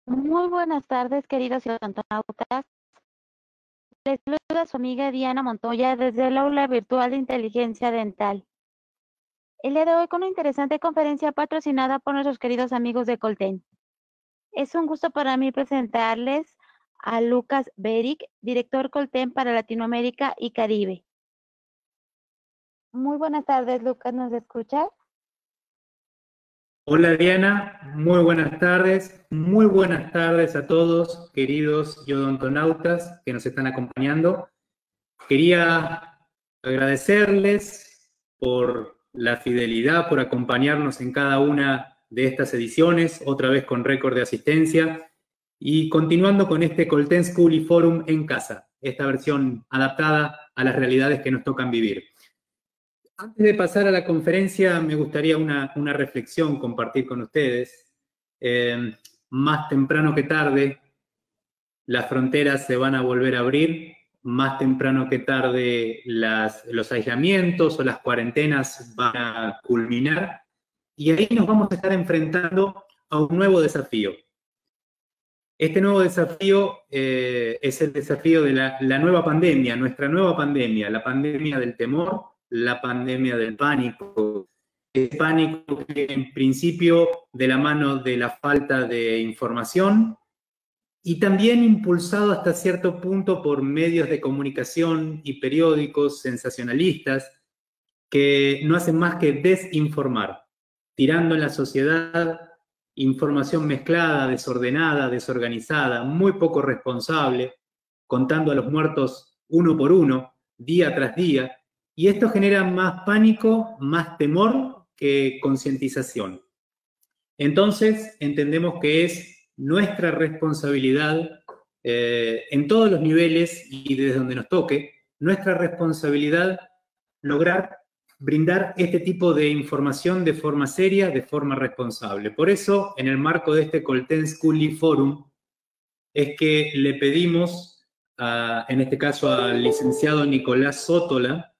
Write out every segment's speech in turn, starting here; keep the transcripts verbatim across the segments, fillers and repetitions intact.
Muy buenas tardes, queridos odontonautas. Les saluda su amiga Diana Montoya desde el aula virtual de inteligencia dental. El día de hoy con una interesante conferencia patrocinada por nuestros queridos amigos de Colten. Es un gusto para mí presentarles a Lucas Beric, director Colten para Latinoamérica y Caribe. Muy buenas tardes, Lucas, ¿nos escuchas? Hola Diana, muy buenas tardes, muy buenas tardes a todos, queridos odontonautas que nos están acompañando. Quería agradecerles por la fidelidad, por acompañarnos en cada una de estas ediciones, otra vez con récord de asistencia, y continuando con este Colten School y Forum en casa, esta versión adaptada a las realidades que nos tocan vivir. Antes de pasar a la conferencia, me gustaría una, una reflexión compartir con ustedes. Eh, más temprano que tarde, las fronteras se van a volver a abrir, más temprano que tarde las, los aislamientos o las cuarentenas van a culminar, y ahí nos vamos a estar enfrentando a un nuevo desafío. Este nuevo desafío eh, es el desafío de la, la nueva pandemia, nuestra nueva pandemia, la pandemia del temor, la pandemia del pánico, el pánico que en principio de la mano de la falta de información y también impulsado hasta cierto punto por medios de comunicación y periódicos sensacionalistas que no hacen más que desinformar, tirando en la sociedad información mezclada, desordenada, desorganizada, muy poco responsable, contando a los muertos uno por uno, día tras día, y esto genera más pánico, más temor que concientización. Entonces, entendemos que es nuestra responsabilidad, eh, en todos los niveles y desde donde nos toque, nuestra responsabilidad lograr brindar este tipo de información de forma seria, de forma responsable. Por eso, en el marco de este Colten School y Forum, es que le pedimos, a, en este caso al licenciado Nicolás Sótola,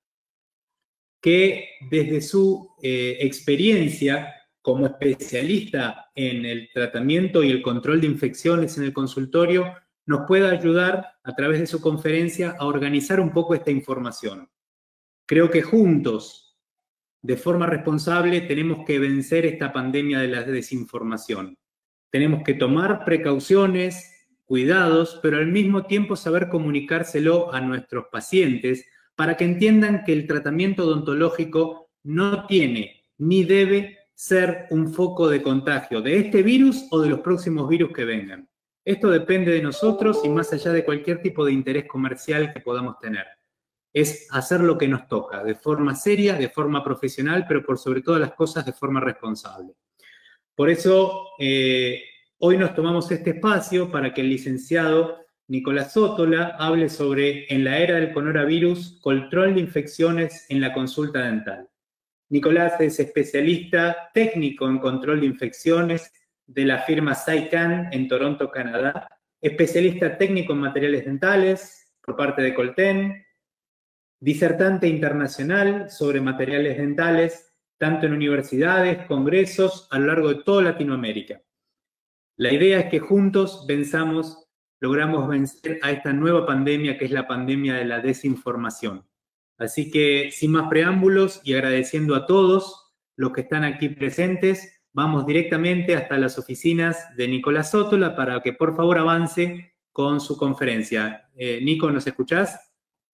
que desde su eh, experiencia como especialista en el tratamiento y el control de infecciones en el consultorio, nos pueda ayudar a través de su conferencia a organizar un poco esta información. Creo que juntos, de forma responsable, tenemos que vencer esta pandemia de la desinformación. Tenemos que tomar precauciones, cuidados, pero al mismo tiempo saber comunicárselo a nuestros pacientes para que entiendan que el tratamiento odontológico no tiene ni debe ser un foco de contagio de este virus o de los próximos virus que vengan. Esto depende de nosotros y más allá de cualquier tipo de interés comercial que podamos tener. Es hacer lo que nos toca, de forma seria, de forma profesional, pero por sobre todas las cosas de forma responsable. Por eso, eh, hoy nos tomamos este espacio para que el licenciado Nicolás Sótola hable sobre, en la era del coronavirus, control de infecciones en la consulta dental. Nicolás es especialista técnico en control de infecciones de la firma Saikan en Toronto, Canadá, especialista técnico en materiales dentales por parte de Colten, disertante internacional sobre materiales dentales, tanto en universidades, congresos, a lo largo de toda Latinoamérica. La idea es que juntos venzamos, logramos vencer a esta nueva pandemia que es la pandemia de la desinformación. Así que, sin más preámbulos y agradeciendo a todos los que están aquí presentes, vamos directamente hasta las oficinas de Nicolás Sótola para que por favor avance con su conferencia. Eh, Nico, ¿nos escuchás?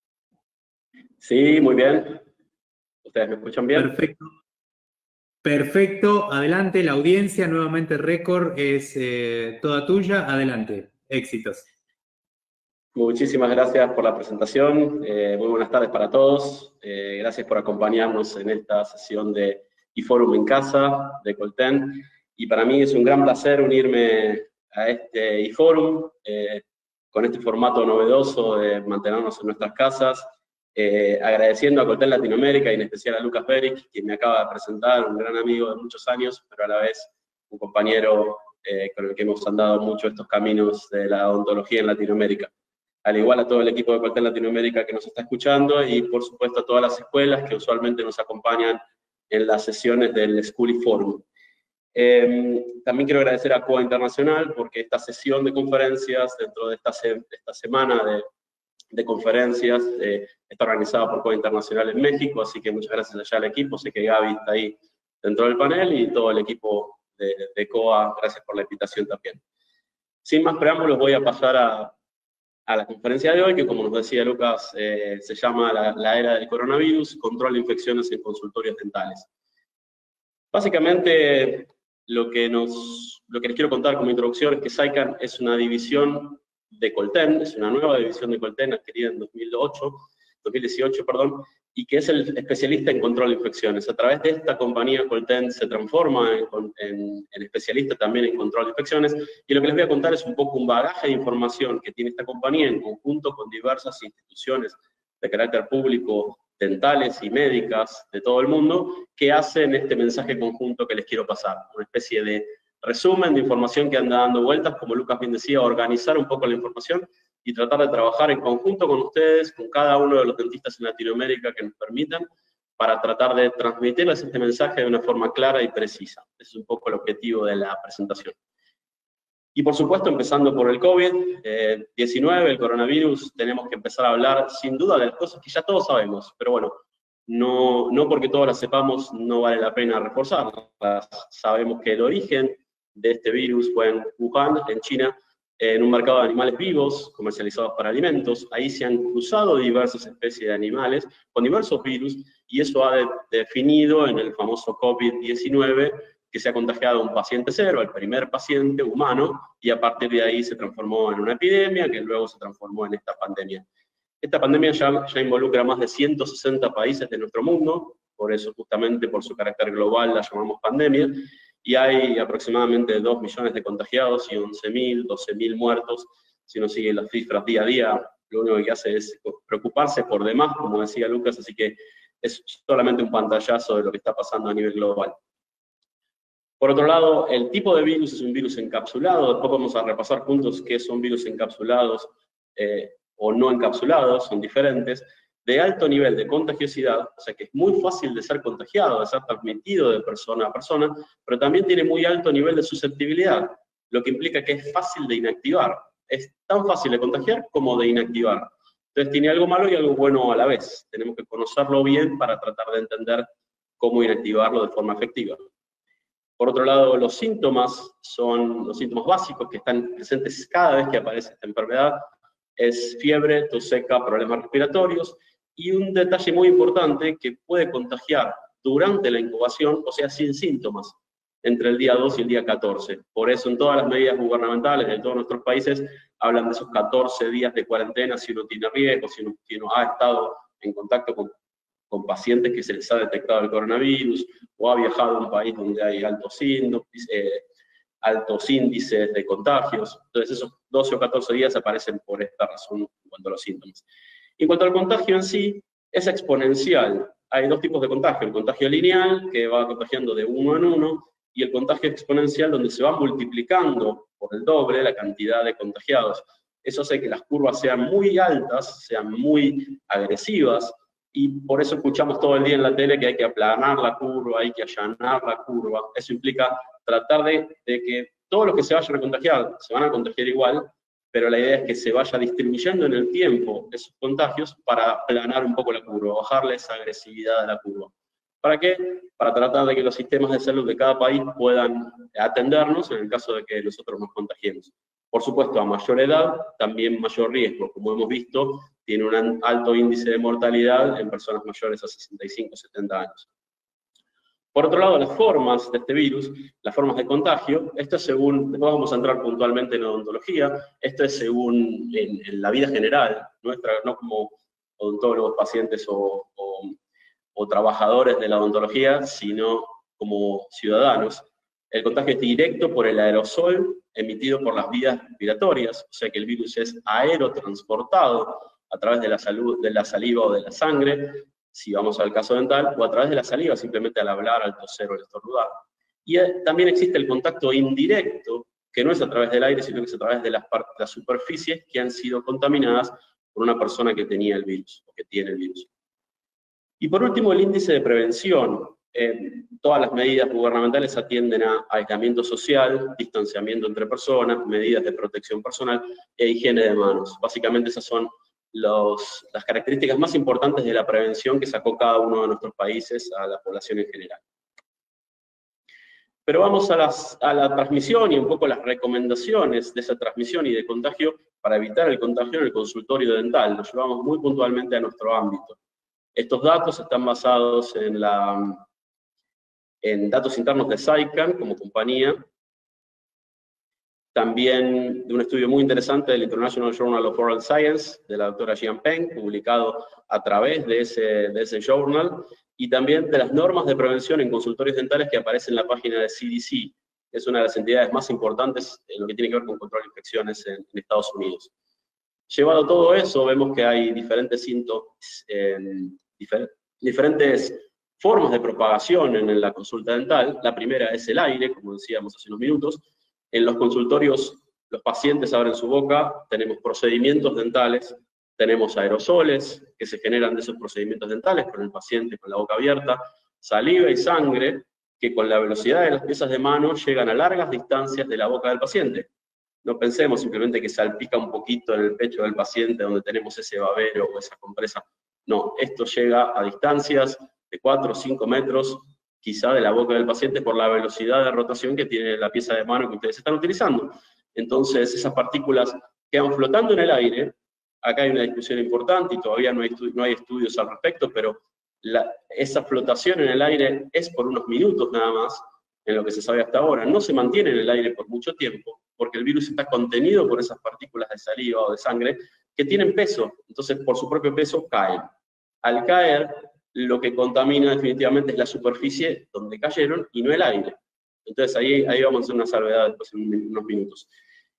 Sí, muy bien. ¿Ustedes me escuchan bien? Perfecto. Perfecto. Adelante, la audiencia, nuevamente récord, es eh, toda tuya. Adelante. Éxitos. Muchísimas gracias por la presentación. Eh, muy buenas tardes para todos. Eh, gracias por acompañarnos en esta sesión de eForum en casa de Colten. Y para mí es un gran placer unirme a este eForum eh, con este formato novedoso de mantenernos en nuestras casas. Eh, agradeciendo a Colten Latinoamérica y en especial a Lucas Beric, quien me acaba de presentar, un gran amigo de muchos años, pero a la vez un compañero eh, con el que hemos andado mucho estos caminos de la odontología en Latinoamérica. Al igual a todo el equipo de Colten Latinoamérica que nos está escuchando y por supuesto a todas las escuelas que usualmente nos acompañan en las sesiones del School y Forum. Eh, también quiero agradecer a C O A Internacional porque esta sesión de conferencias, dentro de esta, se, esta semana de, de conferencias, eh, está organizada por C O A Internacional en México, así que muchas gracias allá al equipo. Sé que Gaby está ahí dentro del panel y todo el equipo de, de C O A, gracias por la invitación también. Sin más preámbulos, voy a pasar a, a la conferencia de hoy, que como nos decía Lucas, eh, se llama la, la era del coronavirus, control de infecciones en consultorios dentales. Básicamente, lo que, nos, lo que les quiero contar como introducción es que SciCan es una división de Colten, es una nueva división de Colten adquirida en dos mil ocho, dos mil dieciocho, perdón, y que es el especialista en control de infecciones. A través de esta compañía, Colten se transforma en, en, en especialista también en control de infecciones, y lo que les voy a contar es un poco un bagaje de información que tiene esta compañía en conjunto con diversas instituciones de carácter público, dentales y médicas de todo el mundo, que hacen este mensaje conjunto que les quiero pasar. Una especie de resumen de información que anda dando vueltas, como Lucas bien decía, organizar un poco la información y tratar de trabajar en conjunto con ustedes, con cada uno de los dentistas en Latinoamérica que nos permitan, para tratar de transmitirles este mensaje de una forma clara y precisa. Ese es un poco el objetivo de la presentación. Y por supuesto, empezando por el COVID diecinueve, eh, el coronavirus, tenemos que empezar a hablar sin duda de las cosas que ya todos sabemos, pero bueno, no, no porque todos las sepamos no vale la pena reforzarlas. Sabemos que el origen de este virus fue en Wuhan, en China, en un mercado de animales vivos, comercializados para alimentos. Ahí se han cruzado diversas especies de animales con diversos virus, y eso ha de, definido en el famoso COVID diecinueve, que se ha contagiado a un paciente cero, el primer paciente humano, y a partir de ahí se transformó en una epidemia, que luego se transformó en esta pandemia. Esta pandemia ya, ya involucra a más de ciento sesenta países de nuestro mundo, por eso justamente por su carácter global la llamamos pandemia, y hay aproximadamente dos millones de contagiados y once mil, doce mil muertos. Si uno sigue las cifras día a día, lo único que hace es preocuparse por demás, como decía Lucas, así que es solamente un pantallazo de lo que está pasando a nivel global. Por otro lado, el tipo de virus es un virus encapsulado. Después vamos a repasar juntos qué son virus encapsulados eh, o no encapsulados, son diferentes, de alto nivel de contagiosidad, o sea que es muy fácil de ser contagiado, de ser transmitido de persona a persona, pero también tiene muy alto nivel de susceptibilidad, lo que implica que es fácil de inactivar. Es tan fácil de contagiar como de inactivar. Entonces tiene algo malo y algo bueno a la vez. Tenemos que conocerlo bien para tratar de entender cómo inactivarlo de forma efectiva. Por otro lado, los síntomas son los síntomas básicos que están presentes cada vez que aparece esta enfermedad. Es fiebre, tos seca, problemas respiratorios, y un detalle muy importante que puede contagiar durante la incubación, o sea, sin síntomas, entre el día dos y el día catorce. Por eso en todas las medidas gubernamentales de todos nuestros países hablan de esos catorce días de cuarentena si uno tiene riesgo, si uno, si uno ha estado en contacto con con pacientes que se les ha detectado el coronavirus, o ha viajado a un país donde hay altos índices, eh, altos índices de contagios. Entonces esos doce o catorce días aparecen por esta razón en cuanto a los síntomas. En cuanto al contagio en sí, es exponencial. Hay dos tipos de contagio, el contagio lineal, que va contagiando de uno en uno, y el contagio exponencial, donde se va multiplicando por el doble la cantidad de contagiados. Eso hace que las curvas sean muy altas, sean muy agresivas, y por eso escuchamos todo el día en la tele que hay que aplanar la curva, hay que allanar la curva. Eso implica tratar de, de que todos los que se vayan a contagiar, se van a contagiar igual, pero la idea es que se vaya distribuyendo en el tiempo esos contagios para aplanar un poco la curva, bajarle esa agresividad de la curva. ¿Para qué? Para tratar de que los sistemas de salud de cada país puedan atendernos en el caso de que nosotros nos contagiemos. Por supuesto, a mayor edad, también mayor riesgo. Como hemos visto, tiene un alto índice de mortalidad en personas mayores a sesenta y cinco, setenta años. Por otro lado, las formas de este virus, las formas de contagio, esto es según, después vamos a entrar puntualmente en odontología, esto es según en, en la vida general, nuestra, no como odontólogos, pacientes o, o, o trabajadores de la odontología, sino como ciudadanos. El contagio es directo por el aerosol emitido por las vías respiratorias, o sea que el virus es aerotransportado a través de la, salud, de la saliva o de la sangre, si vamos al caso dental, o a través de la saliva, simplemente al hablar, al toser o al estornudar. Y eh, también existe el contacto indirecto, que no es a través del aire, sino que es a través de las, las superficies que han sido contaminadas por una persona que tenía el virus, o que tiene el virus. Y por último, el índice de prevención. Eh, todas las medidas gubernamentales atienden a aislamiento social, distanciamiento entre personas, medidas de protección personal e higiene de manos. Básicamente esas son los, las características más importantes de la prevención que sacó cada uno de nuestros países a la población en general. Pero vamos a, las, a la transmisión y un poco las recomendaciones de esa transmisión y de contagio para evitar el contagio en el consultorio dental. Nos llevamos muy puntualmente a nuestro ámbito. Estos datos están basados en, la, en datos internos de SciCan como compañía, también de un estudio muy interesante del International Journal of Oral Science, de la doctora Jian Peng, publicado a través de ese, de ese journal, y también de las normas de prevención en consultorios dentales que aparecen en la página de C D C, que es una de las entidades más importantes en lo que tiene que ver con control de infecciones en, en Estados Unidos. Llevado todo eso, vemos que hay diferentes síntomas, eh, difer diferentes formas de propagación en la consulta dental. La primera es el aire, como decíamos hace unos minutos. En los consultorios, los pacientes abren su boca, tenemos procedimientos dentales, tenemos aerosoles que se generan de esos procedimientos dentales con el paciente con la boca abierta, saliva y sangre que con la velocidad de las piezas de mano llegan a largas distancias de la boca del paciente. No pensemos simplemente que salpica un poquito en el pecho del paciente donde tenemos ese babero o esa compresa. No, esto llega a distancias de cuatro o cinco metros, quizá de la boca del paciente, por la velocidad de rotación que tiene la pieza de mano que ustedes están utilizando. Entonces, esas partículas quedan flotando en el aire. Acá hay una discusión importante y todavía no hay, no hay estudios al respecto, pero la, esa flotación en el aire es por unos minutos nada más, en lo que se sabe hasta ahora. No se mantiene en el aire por mucho tiempo, porque el virus está contenido por esas partículas de saliva o de sangre que tienen peso, entonces por su propio peso caen. Al caer, lo que contamina definitivamente es la superficie donde cayeron y no el aire. Entonces ahí, ahí vamos a hacer una salvedad después en unos minutos.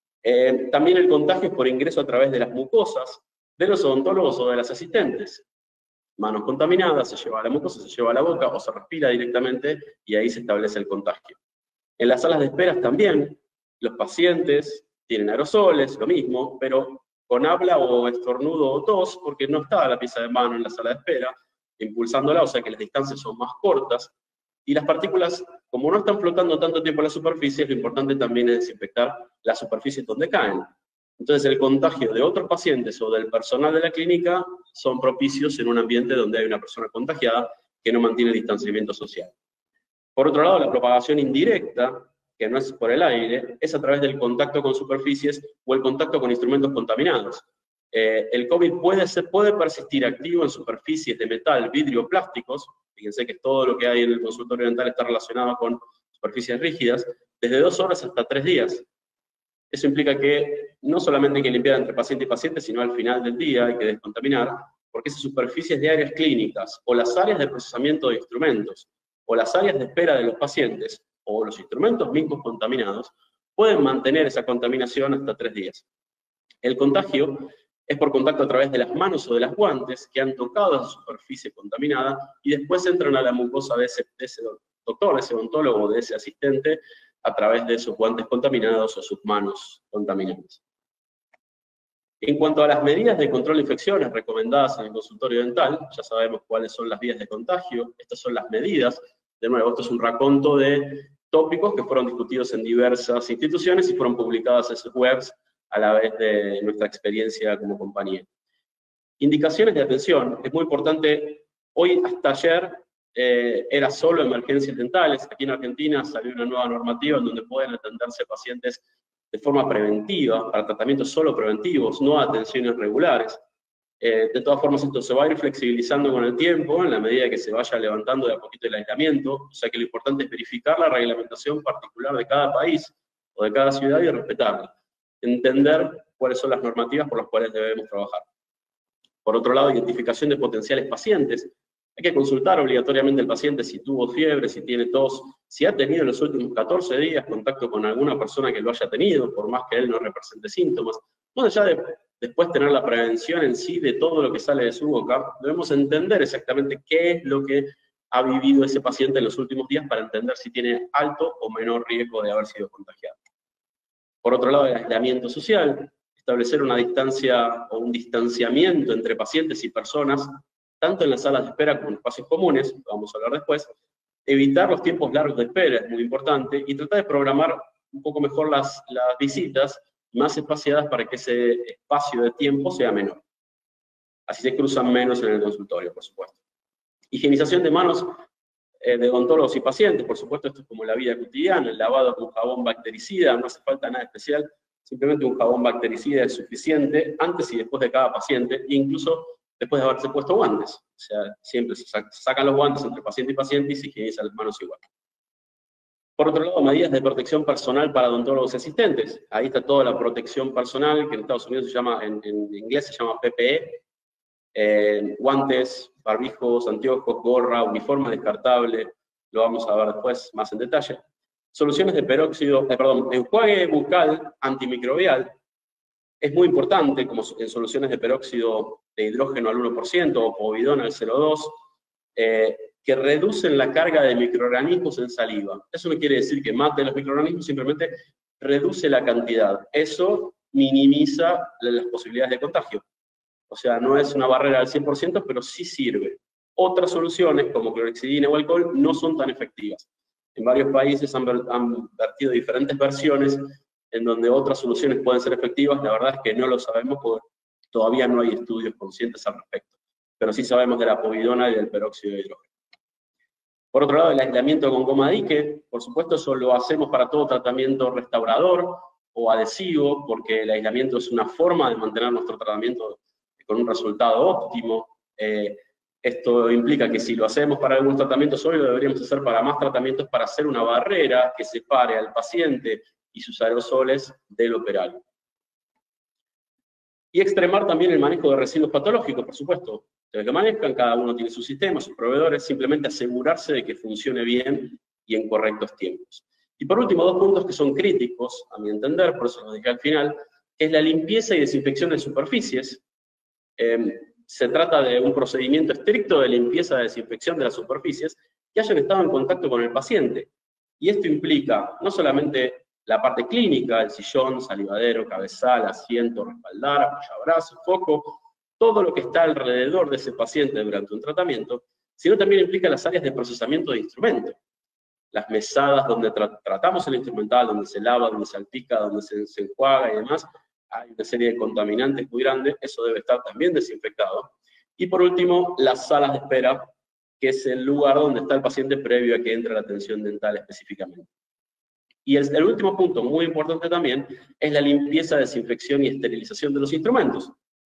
Eh, también el contagio es por ingreso a través de las mucosas de los odontólogos o de las asistentes. Manos contaminadas, se lleva a la mucosa, se lleva a la boca o se respira directamente y ahí se establece el contagio. En las salas de espera también, los pacientes tienen aerosoles, lo mismo, pero con habla o estornudo o tos, porque no está la pieza de mano en la sala de espera, impulsándola, o sea que las distancias son más cortas, y las partículas, como no están flotando tanto tiempo en la superficie, lo importante también es desinfectar la superficie donde caen. Entonces el contagio de otros pacientes o del personal de la clínica son propicios en un ambiente donde hay una persona contagiada que no mantiene distanciamiento social. Por otro lado, la propagación indirecta, que no es por el aire, es a través del contacto con superficies o el contacto con instrumentos contaminados. Eh, el COVID puede, ser, puede persistir activo en superficies de metal, vidrio, plásticos. Fíjense que todo lo que hay en el consultorio dental está relacionado con superficies rígidas, desde dos horas hasta tres días. Eso implica que no solamente hay que limpiar entre paciente y paciente, sino al final del día hay que descontaminar, porque esas superficies de áreas clínicas, o las áreas de procesamiento de instrumentos, o las áreas de espera de los pacientes, o los instrumentos mismos contaminados, pueden mantener esa contaminación hasta tres días. El contagio es por contacto a través de las manos o de las guantes que han tocado esa superficie contaminada y después entran a la mucosa de ese, de ese doctor, de ese odontólogo o de ese asistente a través de sus guantes contaminados o sus manos contaminadas. En cuanto a las medidas de control de infecciones recomendadas en el consultorio dental, ya sabemos cuáles son las vías de contagio, estas son las medidas. De nuevo, esto es un raconto de tópicos que fueron discutidos en diversas instituciones y fueron publicadas en sus webs a la vez de nuestra experiencia como compañía. Indicaciones de atención. Es muy importante, hoy hasta ayer eh, era solo emergencias dentales. Aquí en Argentina salió una nueva normativa en donde pueden atenderse pacientes de forma preventiva, para tratamientos solo preventivos, no atenciones regulares. Eh, de todas formas, esto se va a ir flexibilizando con el tiempo, en la medida que se vaya levantando de a poquito el aislamiento, o sea que lo importante es verificar la reglamentación particular de cada país o de cada ciudad y respetarla. Entender cuáles son las normativas por las cuales debemos trabajar. Por otro lado, identificación de potenciales pacientes. Hay que consultar obligatoriamente al paciente si tuvo fiebre, si tiene tos, si ha tenido en los últimos catorce días contacto con alguna persona que lo haya tenido, por más que él no represente síntomas. Más allá de después tener la prevención en sí de todo lo que sale de su boca, debemos entender exactamente qué es lo que ha vivido ese paciente en los últimos días para entender si tiene alto o menor riesgo de haber sido contagiado. Por otro lado, el aislamiento social, establecer una distancia o un distanciamiento entre pacientes y personas, tanto en las salas de espera como en espacios comunes, lo vamos a hablar después, evitar los tiempos largos de espera es muy importante, y tratar de programar un poco mejor las, las visitas más espaciadas para que ese espacio de tiempo sea menor. Así se cruzan menos en el consultorio, por supuesto. Higienización de manos eh, de odontólogos y pacientes, por supuesto, esto es como la vida cotidiana, el lavado con jabón bactericida, no hace falta nada especial, simplemente un jabón bactericida es suficiente antes y después de cada paciente, e incluso después de haberse puesto guantes. O sea, siempre se sacan los guantes entre paciente y paciente y se higienizan las manos igual. Por otro lado, medidas de protección personal para odontólogos y asistentes. Ahí está toda la protección personal, que en Estados Unidos se llama, en, en inglés se llama P P E. Eh, guantes, barbijos, anteojos, gorra, uniforme descartable, lo vamos a ver después más en detalle. Soluciones de peróxido, eh, perdón, enjuague bucal antimicrobial. Es muy importante, como en soluciones de peróxido de hidrógeno al uno por ciento o povidona al cero coma dos, eh, que reducen la carga de microorganismos en saliva. Eso no quiere decir que mate los microorganismos, simplemente reduce la cantidad. Eso minimiza las posibilidades de contagio. O sea, no es una barrera al cien por ciento, pero sí sirve. Otras soluciones, como clorexidina o alcohol, no son tan efectivas. En varios países han, ver, han vertido diferentes versiones en donde otras soluciones pueden ser efectivas. La verdad es que no lo sabemos porque todavía no hay estudios conscientes al respecto. Pero sí sabemos de la povidona y del peróxido de hidrógeno. Por otro lado, el aislamiento con goma dique, por supuesto, eso lo hacemos para todo tratamiento restaurador o adhesivo, porque el aislamiento es una forma de mantener nuestro tratamiento con un resultado óptimo. Eh, esto implica que si lo hacemos para algunos tratamientos, hoy lo deberíamos hacer para más tratamientos, para hacer una barrera que separe al paciente y sus aerosoles del operario. Y extremar también el manejo de residuos patológicos, por supuesto. Ustedes lo manejan, cada uno tiene su sistema, sus proveedores, simplemente asegurarse de que funcione bien y en correctos tiempos. Y por último, dos puntos que son críticos, a mi entender, por eso lo dije al final, que es la limpieza y desinfección de superficies. Eh, se trata de un procedimiento estricto de limpieza y desinfección de las superficies que hayan estado en contacto con el paciente. Y esto implica no solamente la parte clínica, el sillón, salivadero, cabezal, asiento, respaldar, apoyabrazo, foco, todo lo que está alrededor de ese paciente durante un tratamiento, sino también implica las áreas de procesamiento de instrumento. Las mesadas donde tra tratamos el instrumental, donde se lava, donde se salpica, donde se, se enjuaga y demás, hay una serie de contaminantes muy grandes, eso debe estar también desinfectado. Y por último, las salas de espera, que es el lugar donde está el paciente previo a que entre la atención dental específicamente. Y el, el último punto, muy importante también, es la limpieza, desinfección y esterilización de los instrumentos.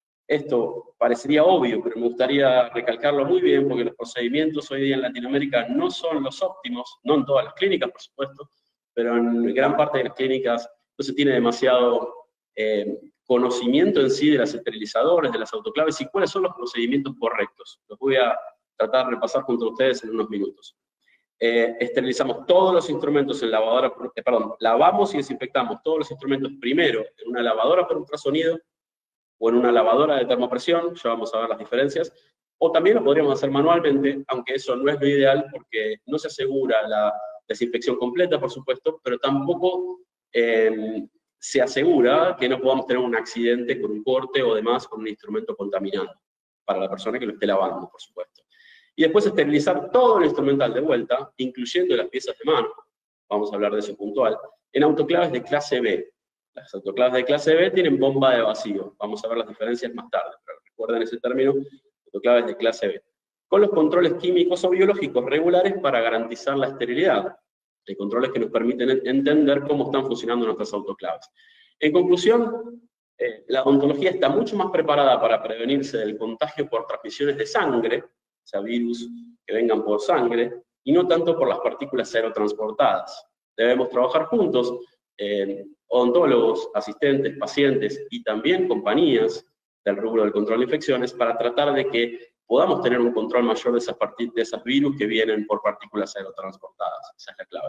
Esto parecería obvio, pero me gustaría recalcarlo muy bien, porque los procedimientos hoy día en Latinoamérica no son los óptimos, no en todas las clínicas, por supuesto, pero en gran parte de las clínicas no se tiene demasiado eh, conocimiento en sí de las esterilizadores, de las autoclaves y cuáles son los procedimientos correctos. Los voy a tratar de repasar junto a ustedes en unos minutos. Eh, esterilizamos todos los instrumentos en lavadora, eh, perdón, lavamos y desinfectamos todos los instrumentos primero en una lavadora por ultrasonido o en una lavadora de termopresión, ya vamos a ver las diferencias, o también lo podríamos hacer manualmente, aunque eso no es lo ideal porque no se asegura la desinfección completa, por supuesto, pero tampoco eh, se asegura que no podamos tener un accidente con un corte o demás con un instrumento contaminado, para la persona que lo esté lavando, por supuesto. Y después esterilizar todo el instrumental de vuelta, incluyendo las piezas de mano, vamos a hablar de eso puntual, en autoclaves de clase B. Las autoclaves de clase B tienen bomba de vacío, vamos a ver las diferencias más tarde, pero recuerden ese término, autoclaves de clase B. Con los controles químicos o biológicos regulares para garantizar la esterilidad. Hay controles que nos permiten entender cómo están funcionando nuestras autoclaves. En conclusión, eh, la odontología está mucho más preparada para prevenirse del contagio por transmisiones de sangre, o sea, virus que vengan por sangre, y no tanto por las partículas aerotransportadas. Debemos trabajar juntos, eh, odontólogos, asistentes, pacientes y también compañías del rubro del control de infecciones para tratar de que podamos tener un control mayor de esas, de esas virus que vienen por partículas aerotransportadas. Esa es la clave.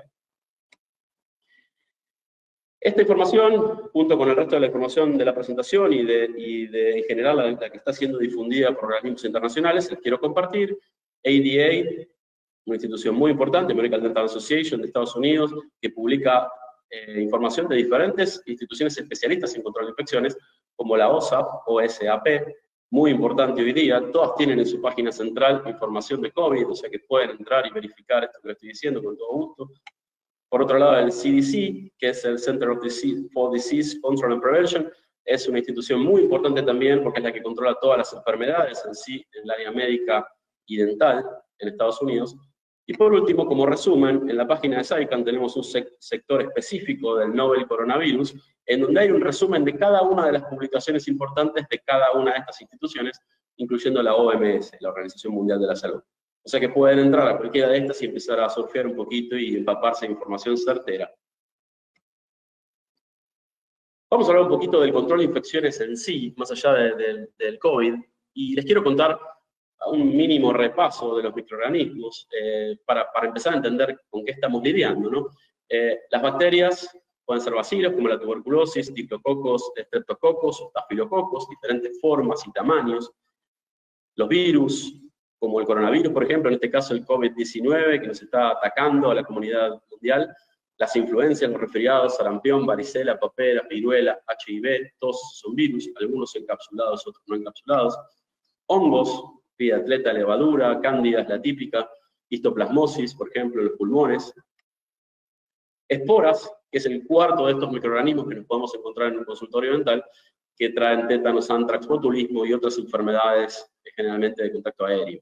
Esta información, junto con el resto de la información de la presentación y, de, y de, en general la, la que está siendo difundida por organismos internacionales, les quiero compartir. A D A, una institución muy importante, American Dental Association de Estados Unidos, que publica eh, información de diferentes instituciones especialistas en control de infecciones, como la O S A P, O S A P, muy importante hoy día. Todas tienen en su página central información de COVID, o sea que pueden entrar y verificar esto que les estoy diciendo con todo gusto. Por otro lado, el C D C, que es el Center of Disease, for Disease Control and Prevention, es una institución muy importante también porque es la que controla todas las enfermedades en sí, en el área médica y dental en Estados Unidos. Y por último, como resumen, en la página de SciCan tenemos un sec sector específico del novel coronavirus, en donde hay un resumen de cada una de las publicaciones importantes de cada una de estas instituciones, incluyendo la O M S, la Organización Mundial de la Salud. O sea que pueden entrar a cualquiera de estas y empezar a surfear un poquito y empaparse de información certera. Vamos a hablar un poquito del control de infecciones en sí, más allá de, de, del COVID, y les quiero contar un mínimo repaso de los microorganismos eh, para, para empezar a entender con qué estamos lidiando, ¿no? Eh, las bacterias pueden ser bacilos, como la tuberculosis, diptococos, streptococos, estafilococos, diferentes formas y tamaños. Los virus, como el coronavirus, por ejemplo, en este caso el COVID diecinueve, que nos está atacando a la comunidad mundial. Las influencias, los resfriados, sarampión, varicela, papera, viruela, H I V, todos son virus, algunos encapsulados, otros no encapsulados. Hongos, vida atleta, levadura, cándidas, la típica, histoplasmosis, por ejemplo, en los pulmones. Esporas, que es el cuarto de estos microorganismos que nos podemos encontrar en un consultorio dental, que traen tétanos, antrax, botulismo y otras enfermedades generalmente de contacto aéreo.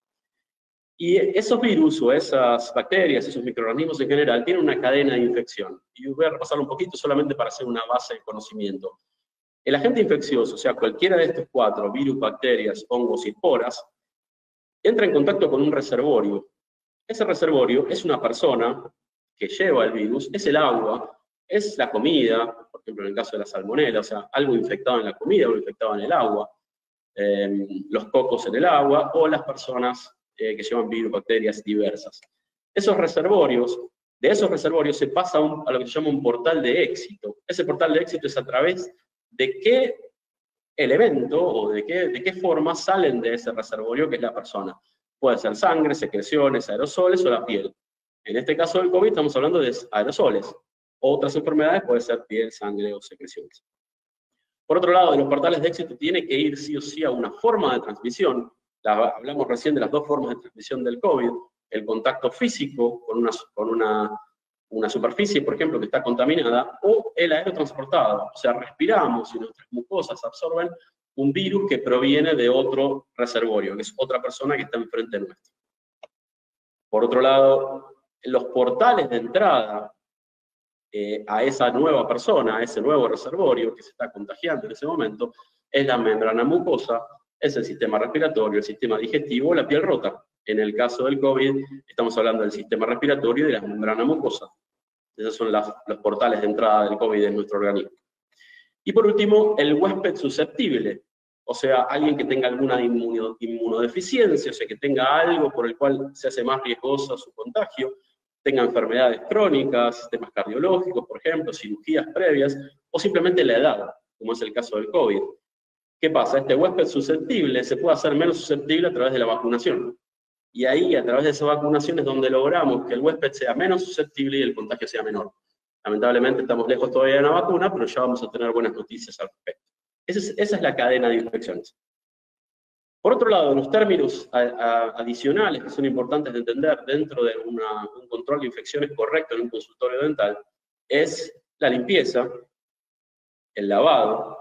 Y esos virus o esas bacterias, esos microorganismos en general, tienen una cadena de infección. Y voy a repasarlo un poquito solamente para hacer una base de conocimiento. El agente infeccioso, o sea, cualquiera de estos cuatro, virus, bacterias, hongos y esporas, entra en contacto con un reservorio. Ese reservorio es una persona que lleva el virus, es el agua, es la comida, por ejemplo en el caso de la salmonela, o sea, algo infectado en la comida, algo infectado en el agua, eh, los cocos en el agua, o las personas eh, que llevan virus, bacterias diversas. Esos reservorios, de esos reservorios se pasa a, un, a lo que se llama un portal de éxito. Ese portal de éxito es a través de qué elemento o de qué, de qué forma salen de ese reservorio que es la persona. Puede ser sangre, secreciones, aerosoles o la piel. En este caso del COVID estamos hablando de aerosoles. Otras enfermedades puede ser piel, sangre o secreciones. Por otro lado, de los portales de éxito tiene que ir sí o sí a una forma de transmisión. La, hablamos recién de las dos formas de transmisión del COVID. El contacto físico con una, con una, una superficie, por ejemplo, que está contaminada, o el aerotransportado. O sea, respiramos y nuestras mucosas absorben un virus que proviene de otro reservorio, que es otra persona que está enfrente nuestro. Por otro lado, los portales de entrada eh, a esa nueva persona, a ese nuevo reservorio que se está contagiando en ese momento, es la membrana mucosa, es el sistema respiratorio, el sistema digestivo, la piel rota. En el caso del COVID, estamos hablando del sistema respiratorio y de la membrana mucosa. Esos son las, los portales de entrada del COVID en nuestro organismo. Y por último, el huésped susceptible, o sea, alguien que tenga alguna inmuno, inmunodeficiencia, o sea, que tenga algo por el cual se hace más riesgoso su contagio, tenga enfermedades crónicas, temas cardiológicos, por ejemplo, cirugías previas, o simplemente la edad, como es el caso del COVID. ¿Qué pasa? Este huésped susceptible se puede hacer menos susceptible a través de la vacunación. Y ahí, a través de esa vacunación, es donde logramos que el huésped sea menos susceptible y el contagio sea menor. Lamentablemente estamos lejos todavía de la vacuna, pero ya vamos a tener buenas noticias al respecto. Esa es, esa es la cadena de infecciones. Por otro lado, los términos a, a, adicionales que son importantes de entender dentro de una, un control de infecciones correcto en un consultorio dental es la limpieza, el lavado,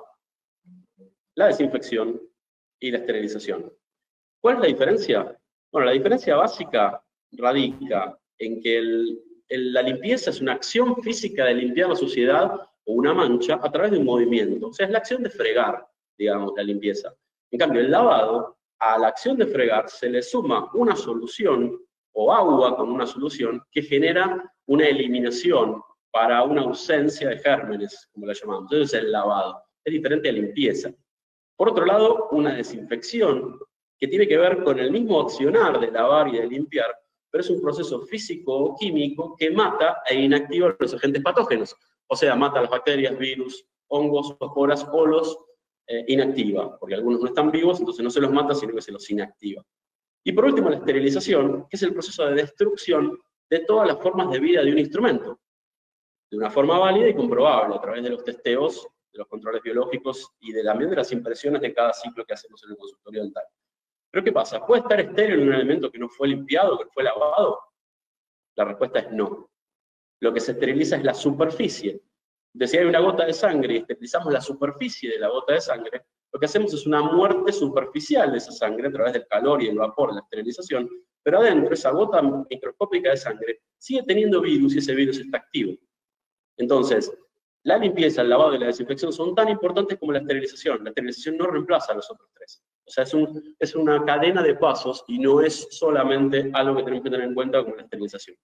la desinfección y la esterilización. ¿Cuál es la diferencia? Bueno, la diferencia básica radica en que el, el, la limpieza es una acción física de limpiar la suciedad o una mancha a través de un movimiento. O sea, es la acción de fregar, digamos, la limpieza. En cambio, el lavado, a la acción de fregar se le suma una solución o agua con una solución que genera una eliminación para una ausencia de gérmenes, como la llamamos. Entonces, el lavado es diferente a limpieza. Por otro lado, una desinfección que tiene que ver con el mismo accionar de lavar y de limpiar, pero es un proceso físico o químico que mata e inactiva los agentes patógenos. O sea, mata las bacterias, virus, hongos, esporas o los eh, inactiva, porque algunos no están vivos, entonces no se los mata, sino que se los inactiva. Y por último, la esterilización, que es el proceso de destrucción de todas las formas de vida de un instrumento, de una forma válida y comprobable, a través de los testeos de los controles biológicos y de, también de las impresiones de cada ciclo que hacemos en el consultorio dental. Pero ¿qué pasa? ¿Puede estar estéril en un elemento que no fue limpiado, que fue lavado? La respuesta es no. Lo que se esteriliza es la superficie. Entonces, si hay una gota de sangre y esterilizamos la superficie de la gota de sangre, lo que hacemos es una muerte superficial de esa sangre a través del calor y el vapor de la esterilización, pero adentro esa gota microscópica de sangre sigue teniendo virus y ese virus está activo. Entonces, la limpieza, el lavado y la desinfección son tan importantes como la esterilización. La esterilización no reemplaza a los otros tres. O sea, es, un, es una cadena de pasos y no es solamente algo que tenemos que tener en cuenta como la esterilización.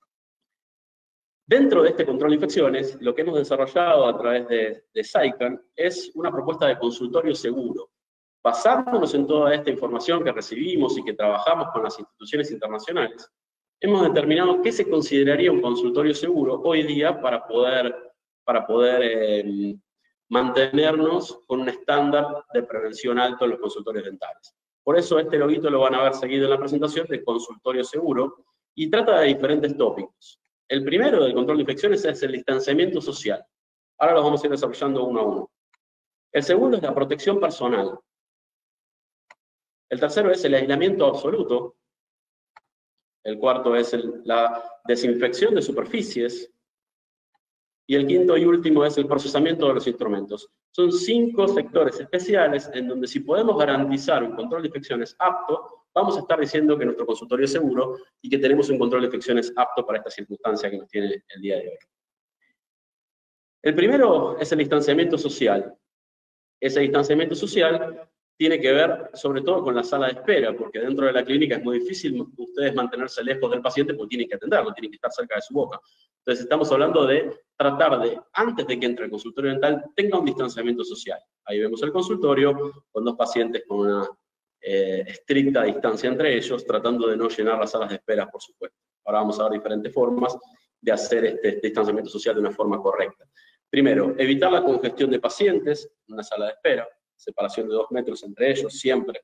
Dentro de este control de infecciones, lo que hemos desarrollado a través de, de SciCan es una propuesta de consultorio seguro. Basándonos en toda esta información que recibimos y que trabajamos con las instituciones internacionales, hemos determinado qué se consideraría un consultorio seguro hoy día para poder, para poder eh, mantenernos con un estándar de prevención alto en los consultorios dentales. Por eso este loguito lo van a ver seguido en la presentación de consultorio seguro y trata de diferentes tópicos. El primero del control de infecciones es el distanciamiento social. Ahora los vamos a ir desarrollando uno a uno. El segundo es la protección personal. El tercero es el aislamiento absoluto. El cuarto es el, la desinfección de superficies. Y el quinto y último es el procesamiento de los instrumentos. Son cinco sectores especiales en donde si podemos garantizar un control de infecciones apto, vamos a estar diciendo que nuestro consultorio es seguro y que tenemos un control de infecciones apto para esta circunstancia que nos tiene el día de hoy. El primero es el distanciamiento social. Ese distanciamiento social tiene que ver sobre todo con la sala de espera, porque dentro de la clínica es muy difícil ustedes mantenerse lejos del paciente porque tienen que atenderlo, tienen que estar cerca de su boca. Entonces estamos hablando de tratar de, antes de que entre el consultorio dental, tenga un distanciamiento social. Ahí vemos el consultorio con dos pacientes con una eh, estricta distancia entre ellos, tratando de no llenar las salas de espera, por supuesto. Ahora vamos a ver diferentes formas de hacer este distanciamiento social de una forma correcta. Primero, evitar la congestión de pacientes en una sala de espera, separación de dos metros entre ellos, siempre.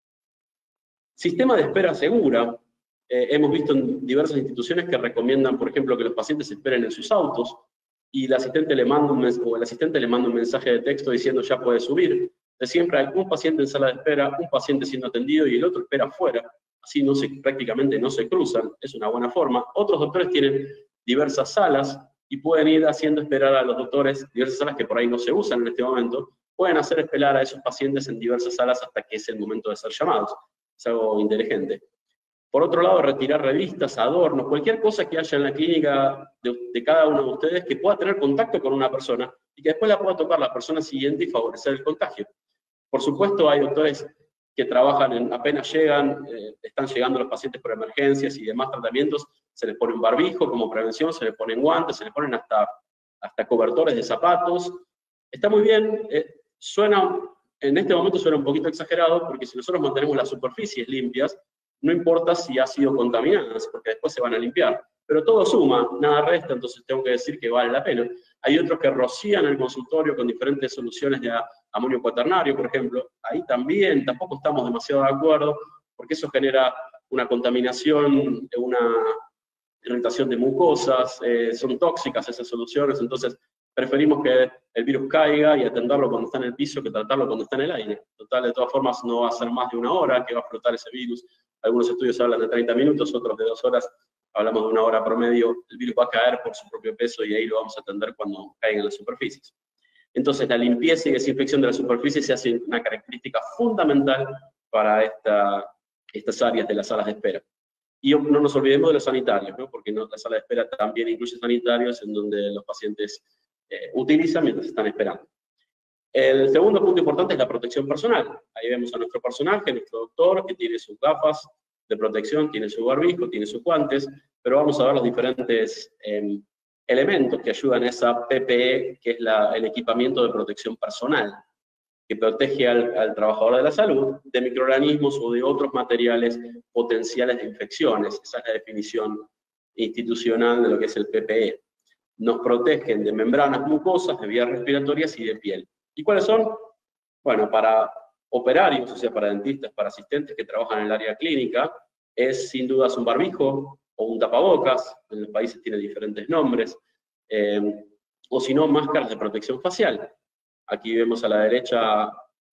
Sistema de espera segura. Eh, hemos visto en diversas instituciones que recomiendan, por ejemplo, que los pacientes esperen en sus autos y el asistente le manda un, o el asistente le manda un mensaje de texto diciendo ya puede subir. Entonces siempre hay un paciente en sala de espera, un paciente siendo atendido y el otro espera afuera. Así no se, prácticamente no se cruzan, es una buena forma. Otros doctores tienen diversas salas y pueden ir haciendo esperar a los doctores, diversas salas que por ahí no se usan en este momento, pueden hacer esperar a esos pacientes en diversas salas hasta que es el momento de ser llamados. Es algo inteligente. Por otro lado, retirar revistas, adornos, cualquier cosa que haya en la clínica de, de cada uno de ustedes que pueda tener contacto con una persona y que después la pueda tocar la persona siguiente y favorecer el contagio. Por supuesto, hay doctores que trabajan, en, apenas llegan, eh, están llegando los pacientes por emergencias y demás tratamientos, se les pone un barbijo como prevención, se les ponen guantes, se les ponen hasta, hasta cobertores de zapatos. Está muy bien, eh, suena, en este momento suena un poquito exagerado, porque si nosotros mantenemos las superficies limpias, no importa si ha sido contaminadas, porque después se van a limpiar. Pero todo suma, nada resta, entonces tengo que decir que vale la pena. Hay otros que rocían el consultorio con diferentes soluciones de amonio cuaternario, por ejemplo. Ahí también tampoco estamos demasiado de acuerdo, porque eso genera una contaminación, una irritación de mucosas, eh, son tóxicas esas soluciones, entonces preferimos que el virus caiga y atenderlo cuando está en el piso que tratarlo cuando está en el aire. Total, de todas formas, no va a ser más de una hora que va a flotar ese virus. Algunos estudios hablan de treinta minutos, otros de dos horas. Hablamos de una hora promedio. El virus va a caer por su propio peso y ahí lo vamos a atender cuando caigan en las superficies. Entonces, la limpieza y desinfección de la superficie se hace una característica fundamental para esta, estas áreas de las salas de espera. Y no nos olvidemos de los sanitarios, ¿no? Porque no, la sala de espera también incluye sanitarios en donde los pacientes eh, utilizan mientras están esperando. El segundo punto importante es la protección personal. Ahí vemos a nuestro personaje, nuestro doctor, que tiene sus gafas de protección, tiene su barbijo, tiene sus guantes, pero vamos a ver los diferentes eh, elementos que ayudan a esa P P E, que es la, el equipamiento de protección personal, que protege al, al trabajador de la salud de microorganismos o de otros materiales potenciales de infecciones. Esa es la definición institucional de lo que es el P P E. Nos protegen de membranas mucosas, de vías respiratorias y de piel. ¿Y cuáles son? Bueno, para operarios, o sea, para dentistas, para asistentes que trabajan en el área clínica, es sin dudas un barbijo o un tapabocas, en los países tiene diferentes nombres, eh, o si no, máscaras de protección facial. Aquí vemos a la derecha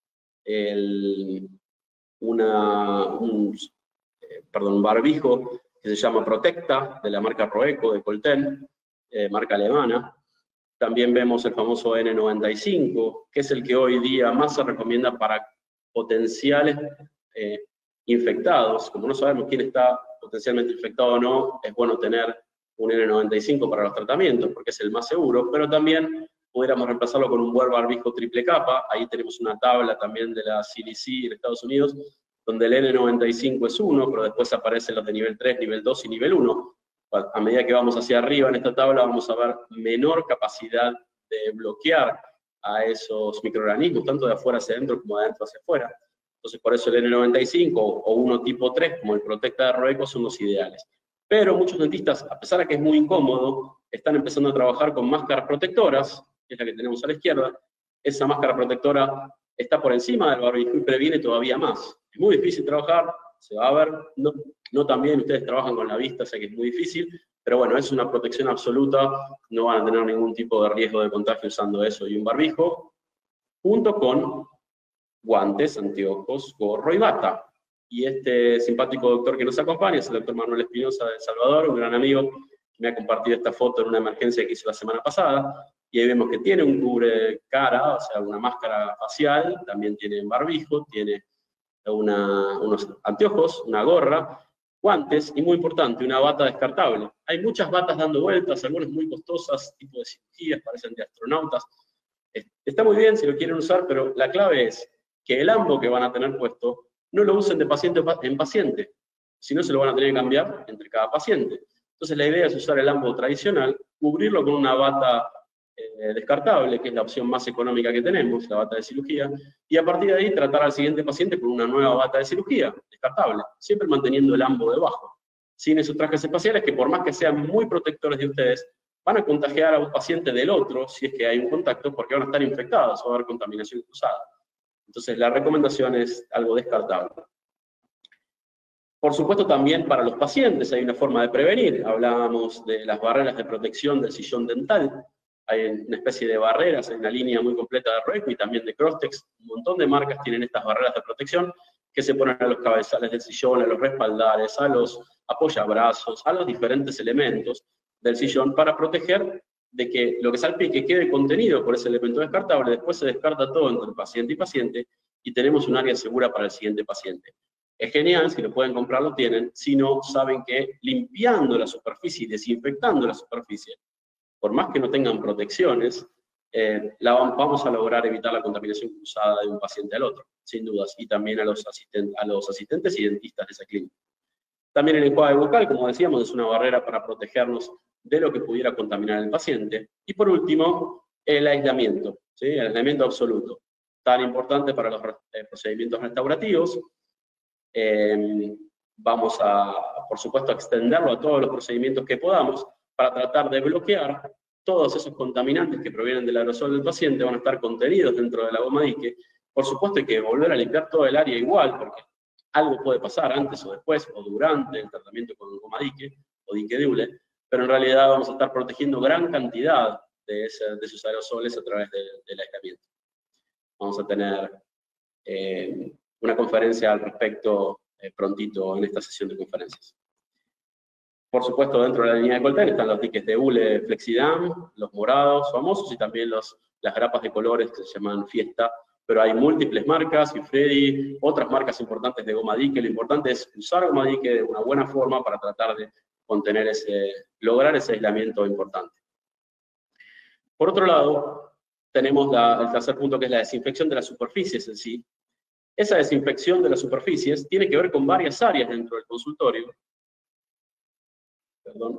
el, una, un, eh, perdón, un barbijo que se llama Protecta, de la marca Roeco, de Colten, eh, marca alemana. También vemos el famoso N noventa y cinco, que es el que hoy día más se recomienda para potenciales eh, infectados. Como no sabemos quién está potencialmente infectado o no, es bueno tener un N noventa y cinco para los tratamientos, porque es el más seguro, pero también pudiéramos reemplazarlo con un buen barbijo triple capa. Ahí tenemos una tabla también de la C D C en Estados Unidos, donde el N noventa y cinco es uno, pero después aparecen los de nivel tres, nivel dos y nivel uno. A medida que vamos hacia arriba en esta tabla vamos a ver menor capacidad de bloquear a esos microorganismos, tanto de afuera hacia adentro como de adentro hacia afuera. Entonces por eso el N noventa y cinco o uno tipo tres, como el Protecta de Roeco, son los ideales. Pero muchos dentistas, a pesar de que es muy incómodo, están empezando a trabajar con máscaras protectoras, que es la que tenemos a la izquierda. Esa máscara protectora está por encima del barbijo y previene todavía más. Es muy difícil trabajar, se va a ver, no, no tan bien, ustedes trabajan con la vista, sé que es muy difícil, pero bueno, es una protección absoluta, no van a tener ningún tipo de riesgo de contagio usando eso y un barbijo, junto con guantes, anteojos, gorro y bata. Y este simpático doctor que nos acompaña es el doctor Manuel Espinosa de El Salvador, un gran amigo que me ha compartido esta foto en una emergencia que hizo la semana pasada, y ahí vemos que tiene un cubre cara, o sea, una máscara facial, también tiene un barbijo, tiene Una, unos anteojos, una gorra, guantes y, muy importante, una bata descartable. Hay muchas batas dando vueltas, algunas muy costosas, tipo de cirugías, parecen de astronautas. Está muy bien si lo quieren usar, pero la clave es que el ambo que van a tener puesto no lo usen de paciente en paciente, si no se lo van a tener que cambiar entre cada paciente. Entonces la idea es usar el ambo tradicional, cubrirlo con una bata Eh, descartable, que es la opción más económica que tenemos, la bata de cirugía, y a partir de ahí tratar al siguiente paciente con una nueva bata de cirugía, descartable, siempre manteniendo el ambo debajo, sin esos trajes espaciales que por más que sean muy protectores de ustedes, van a contagiar a un paciente del otro si es que hay un contacto, porque van a estar infectados, va a haber contaminación cruzada. Entonces la recomendación es algo descartable. Por supuesto, también para los pacientes hay una forma de prevenir. Hablábamos de las barreras de protección del sillón dental. Hay una especie de barreras, hay una línea muy completa de Roeco y también de Crosstex. Un montón de marcas tienen estas barreras de protección que se ponen a los cabezales del sillón, a los respaldares, a los apoyabrazos, a los diferentes elementos del sillón para proteger de que lo que salpique quede contenido por ese elemento descartable. Después se descarta todo entre paciente y paciente y tenemos un área segura para el siguiente paciente. Es genial, si lo pueden comprar lo tienen, si no, saben que limpiando la superficie y desinfectando la superficie, por más que no tengan protecciones, eh, la vamos a lograr evitar la contaminación cruzada de un paciente al otro, sin dudas, y también a los, asisten a los asistentes y dentistas de esa clínica. También el enjuague bucal, como decíamos, es una barrera para protegernos de lo que pudiera contaminar al paciente. Y por último, el aislamiento, ¿sí? El aislamiento absoluto, tan importante para los eh, procedimientos restaurativos. Eh, vamos a, por supuesto, a extenderlo a todos los procedimientos que podamos, para tratar de bloquear todos esos contaminantes que provienen del aerosol del paciente, van a estar contenidos dentro de la goma dique. Por supuesto hay que volver a limpiar todo el área igual, porque algo puede pasar antes o después, o durante el tratamiento con goma dique, o dique de hule, pero en realidad vamos a estar protegiendo gran cantidad de, ese, de esos aerosoles a través de, del aislamiento. Vamos a tener eh, una conferencia al respecto eh, prontito en esta sesión de conferencias. Por supuesto, dentro de la línea de Colten están los diques de hule Flexidam, los morados famosos, y también los, las grapas de colores que se llaman Fiesta, pero hay múltiples marcas, y Freddy, otras marcas importantes de goma dique. Lo importante es usar goma dique de una buena forma para tratar de contener ese, lograr ese aislamiento importante. Por otro lado, tenemos la, el tercer punto, que es la desinfección de las superficies en sí. Esa desinfección de las superficies tiene que ver con varias áreas dentro del consultorio. Perdón.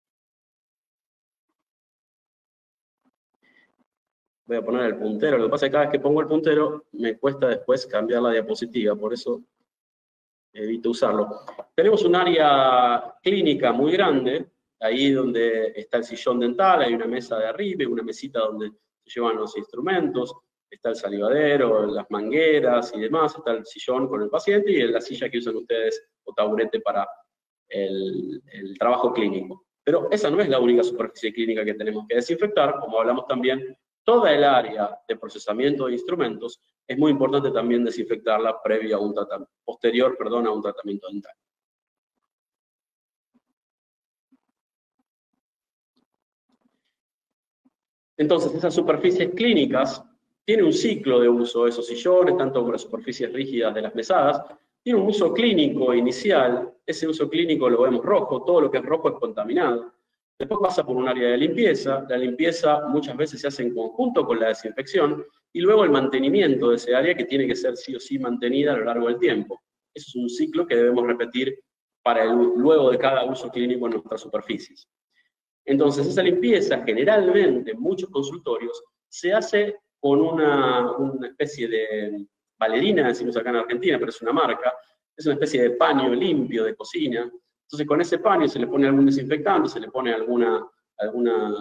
Voy a poner el puntero. Lo que pasa es que cada vez que pongo el puntero me cuesta después cambiar la diapositiva, por eso evito usarlo. Tenemos un área clínica muy grande, ahí donde está el sillón dental, hay una mesa de arriba, una mesita donde se llevan los instrumentos, está el salivadero, las mangueras y demás, está el sillón con el paciente y la silla que usan ustedes o taburete para El, el trabajo clínico. Pero esa no es la única superficie clínica que tenemos que desinfectar, como hablamos también toda el área de procesamiento de instrumentos, es muy importante también desinfectarla previa a un tratamiento, posterior, perdón, a un tratamiento dental. Entonces, esas superficies clínicas tienen un ciclo de uso, esos sillones, tanto como las superficies rígidas de las mesadas, tiene un uso clínico inicial, ese uso clínico lo vemos rojo, todo lo que es rojo es contaminado. Después pasa por un área de limpieza, la limpieza muchas veces se hace en conjunto con la desinfección, y luego el mantenimiento de ese área que tiene que ser sí o sí mantenida a lo largo del tiempo. Eso es un ciclo que debemos repetir para el, luego de cada uso clínico en nuestras superficies. Entonces, esa limpieza, generalmente, en muchos consultorios, se hace con una, una especie de valerina, decimos acá en Argentina, pero es una marca, es una especie de paño limpio de cocina. Entonces, con ese paño se le pone algún desinfectante, se le pone alguna, alguna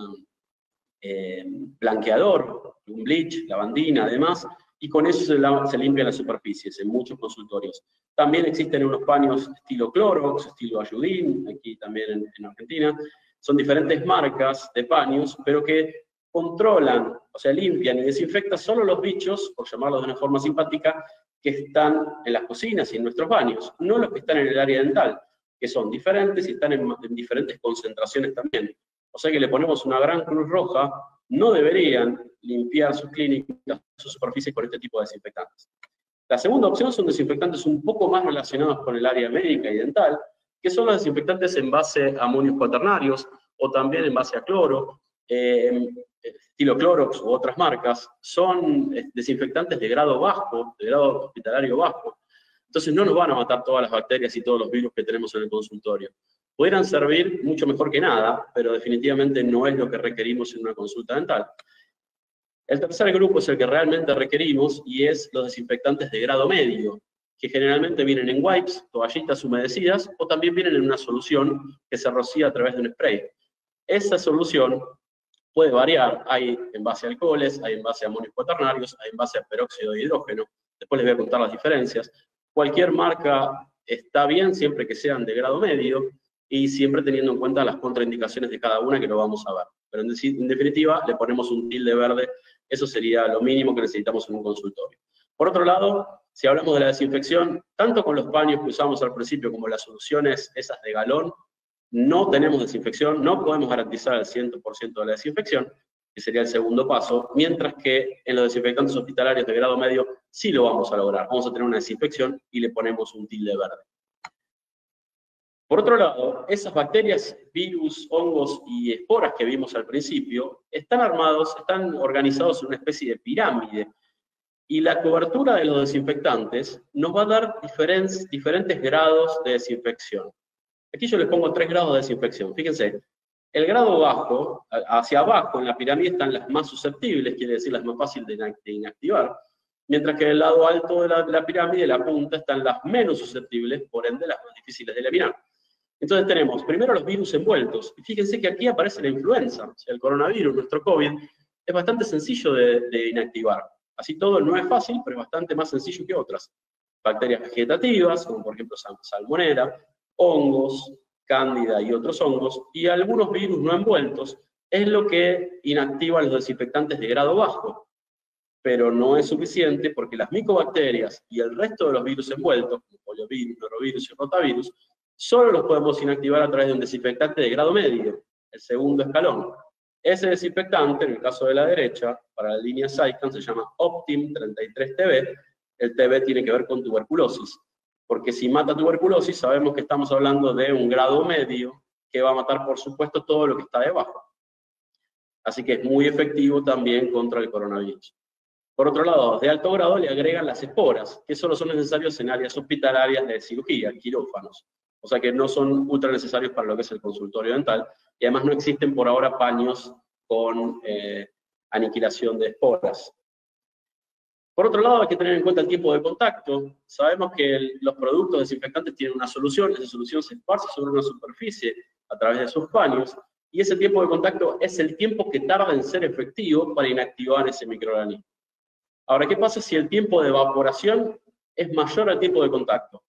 eh, blanqueador, un bleach, lavandina, además, y con eso se, la, se limpian las superficies en muchos consultorios. También existen unos paños estilo Clorox, estilo Ayudín, aquí también en, en Argentina. Son diferentes marcas de paños, pero que controlan, o sea, limpian y desinfectan solo los bichos, por llamarlos de una forma simpática, que están en las cocinas y en nuestros baños, no los que están en el área dental, que son diferentes y están en, en diferentes concentraciones también. O sea que le ponemos una gran cruz roja, no deberían limpiar sus clínicas, sus superficies con este tipo de desinfectantes. La segunda opción son desinfectantes un poco más relacionados con el área médica y dental, que son los desinfectantes en base a amonios cuaternarios, o también en base a cloro, eh, estilo Clorox u otras marcas. Son desinfectantes de grado bajo, de grado hospitalario bajo, entonces no nos van a matar todas las bacterias y todos los virus que tenemos en el consultorio. Pudieran servir mucho mejor que nada, pero definitivamente no es lo que requerimos en una consulta dental. El tercer grupo es el que realmente requerimos, y es los desinfectantes de grado medio, que generalmente vienen en wipes, toallitas humedecidas, o también vienen en una solución que se rocía a través de un spray. Esa solución puede variar, hay en base a alcoholes, hay en base a amonios cuaternarios, hay en base a peróxido de hidrógeno, después les voy a contar las diferencias. Cualquier marca está bien siempre que sean de grado medio, y siempre teniendo en cuenta las contraindicaciones de cada una, que lo vamos a ver. Pero en, en definitiva, le ponemos un tilde verde, eso sería lo mínimo que necesitamos en un consultorio. Por otro lado, si hablamos de la desinfección, tanto con los paños que usamos al principio como las soluciones esas de galón, no tenemos desinfección, no podemos garantizar el cien por ciento de la desinfección, que sería el segundo paso, mientras que en los desinfectantes hospitalarios de grado medio sí lo vamos a lograr. Vamos a tener una desinfección y le ponemos un tilde verde. Por otro lado, esas bacterias, virus, hongos y esporas que vimos al principio, están armados, están organizados en una especie de pirámide, y la cobertura de los desinfectantes nos va a dar diferentes, diferentes grados de desinfección. Aquí yo les pongo tres grados de desinfección. Fíjense, el grado bajo, hacia abajo en la pirámide están las más susceptibles, quiere decir las más fáciles de inactivar, mientras que en el lado alto de la, de la pirámide, la punta, están las menos susceptibles, por ende las más difíciles de eliminar. Entonces tenemos primero los virus envueltos, y fíjense que aquí aparece la influenza, o sea, el coronavirus, nuestro COVID, es bastante sencillo de, de inactivar. Así todo no es fácil, pero es bastante más sencillo que otras. Bacterias vegetativas, como por ejemplo salmonera, hongos, cándida y otros hongos, y algunos virus no envueltos, es lo que inactiva los desinfectantes de grado bajo. Pero no es suficiente, porque las micobacterias y el resto de los virus envueltos, como poliovirus, norovirus y rotavirus, solo los podemos inactivar a través de un desinfectante de grado medio, el segundo escalón. Ese desinfectante, en el caso de la derecha, para la línea Zicam, se llama Optim treinta y tres T B. El T B tiene que ver con tuberculosis, porque si mata tuberculosis, sabemos que estamos hablando de un grado medio, que va a matar, por supuesto, todo lo que está debajo. Así que es muy efectivo también contra el coronavirus. Por otro lado, de alto grado le agregan las esporas, que solo son necesarios en áreas hospitalarias de cirugía, quirófanos. O sea que no son ultra necesarios para lo que es el consultorio dental, y además no existen por ahora paños con eh, aniquilación de esporas. Por otro lado, hay que tener en cuenta el tiempo de contacto. Sabemos que el, los productos desinfectantes tienen una solución, esa solución se esparce sobre una superficie a través de sus paños, y ese tiempo de contacto es el tiempo que tarda en ser efectivo para inactivar ese microorganismo. Ahora, ¿qué pasa si el tiempo de evaporación es mayor al tiempo de contacto?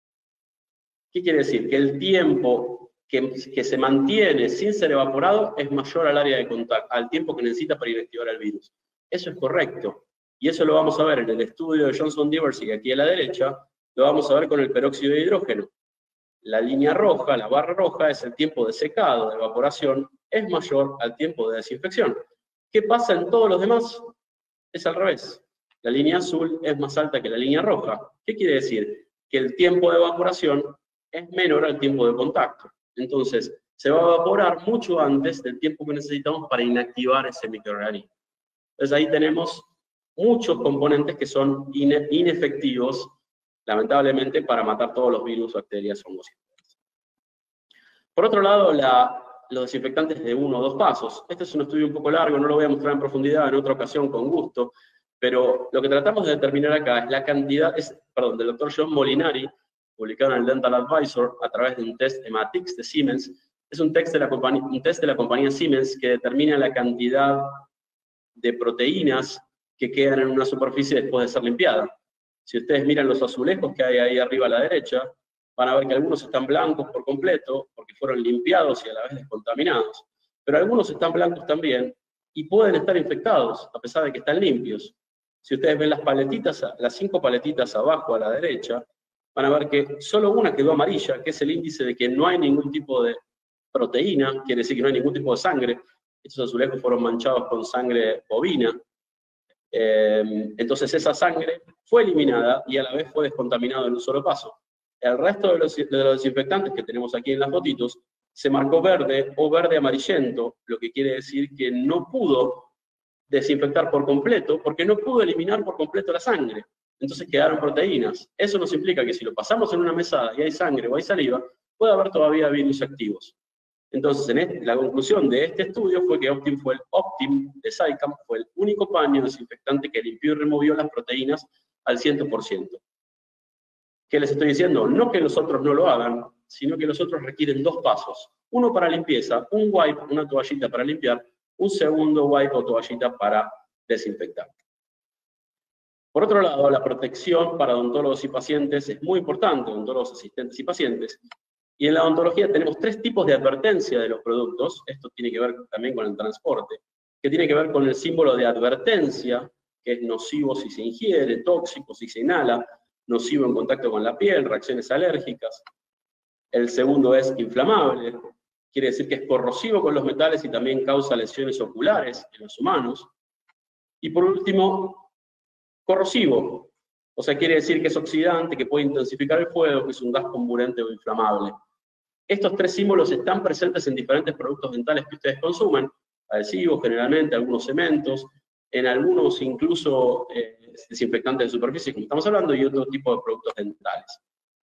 ¿Qué quiere decir? Que el tiempo que, que se mantiene sin ser evaporado es mayor al área de contacto, al tiempo que necesita para inactivar el virus. Eso es correcto. Y eso lo vamos a ver en el estudio de Johnson Diversey, aquí a la derecha, lo vamos a ver con el peróxido de hidrógeno. La línea roja, la barra roja, es el tiempo de secado, de evaporación, es mayor al tiempo de desinfección. ¿Qué pasa en todos los demás? Es al revés. La línea azul es más alta que la línea roja. ¿Qué quiere decir? Que el tiempo de evaporación es menor al tiempo de contacto. Entonces, se va a evaporar mucho antes del tiempo que necesitamos para inactivar ese microorganismo. Entonces ahí tenemos muchos componentes que son ine inefectivos, lamentablemente, para matar todos los virus, bacterias, hongos. Por otro lado, la, los desinfectantes de uno o dos pasos. Este es un estudio un poco largo, no lo voy a mostrar en profundidad, en otra ocasión con gusto, pero lo que tratamos de determinar acá es la cantidad, es, perdón, del doctor John Molinari, publicado en el Dental Advisor, a través de un test Hematix de Siemens. Es un test de la compañía, un test de la compañía Siemens que determina la cantidad de proteínas que quedan en una superficie después de ser limpiada. Si ustedes miran los azulejos que hay ahí arriba a la derecha, van a ver que algunos están blancos por completo, porque fueron limpiados y a la vez descontaminados, pero algunos están blancos también, y pueden estar infectados, a pesar de que están limpios. Si ustedes ven las paletitas, las cinco paletitas abajo a la derecha, van a ver que solo una quedó amarilla, que es el índice de que no hay ningún tipo de proteína, quiere decir que no hay ningún tipo de sangre. Estos azulejos fueron manchados con sangre bovina. Eh, entonces esa sangre fue eliminada y a la vez fue descontaminada en un solo paso. El resto de los, de los desinfectantes que tenemos aquí en las fotitos se marcó verde o verde amarillento, lo que quiere decir que no pudo desinfectar por completo, porque no pudo eliminar por completo la sangre. Entonces quedaron proteínas. Eso nos implica que si lo pasamos en una mesada y hay sangre o hay saliva, puede haber todavía virus activos. Entonces, en este, la conclusión de este estudio fue que Optim fue el Optim de Zicam, fue el único paño desinfectante que limpió y removió las proteínas al cien por ciento. ¿Qué les estoy diciendo? No que los otros no lo hagan, sino que los otros requieren dos pasos. Uno para limpieza, un wipe, una toallita para limpiar, un segundo wipe o toallita para desinfectar. Por otro lado, la protección para odontólogos y pacientes es muy importante, odontólogos, asistentes y pacientes. Y en la odontología tenemos tres tipos de advertencia de los productos. Esto tiene que ver también con el transporte, que tiene que ver con el símbolo de advertencia, que es nocivo si se ingiere, tóxico si se inhala, nocivo en contacto con la piel, reacciones alérgicas. El segundo es inflamable, quiere decir que es corrosivo con los metales y también causa lesiones oculares en los humanos. Y por último, corrosivo, o sea, quiere decir que es oxidante, que puede intensificar el fuego, que es un gas comburente o inflamable. Estos tres símbolos están presentes en diferentes productos dentales que ustedes consumen, adhesivos generalmente, algunos cementos, en algunos incluso eh, desinfectantes de superficie, como estamos hablando, y otro tipo de productos dentales.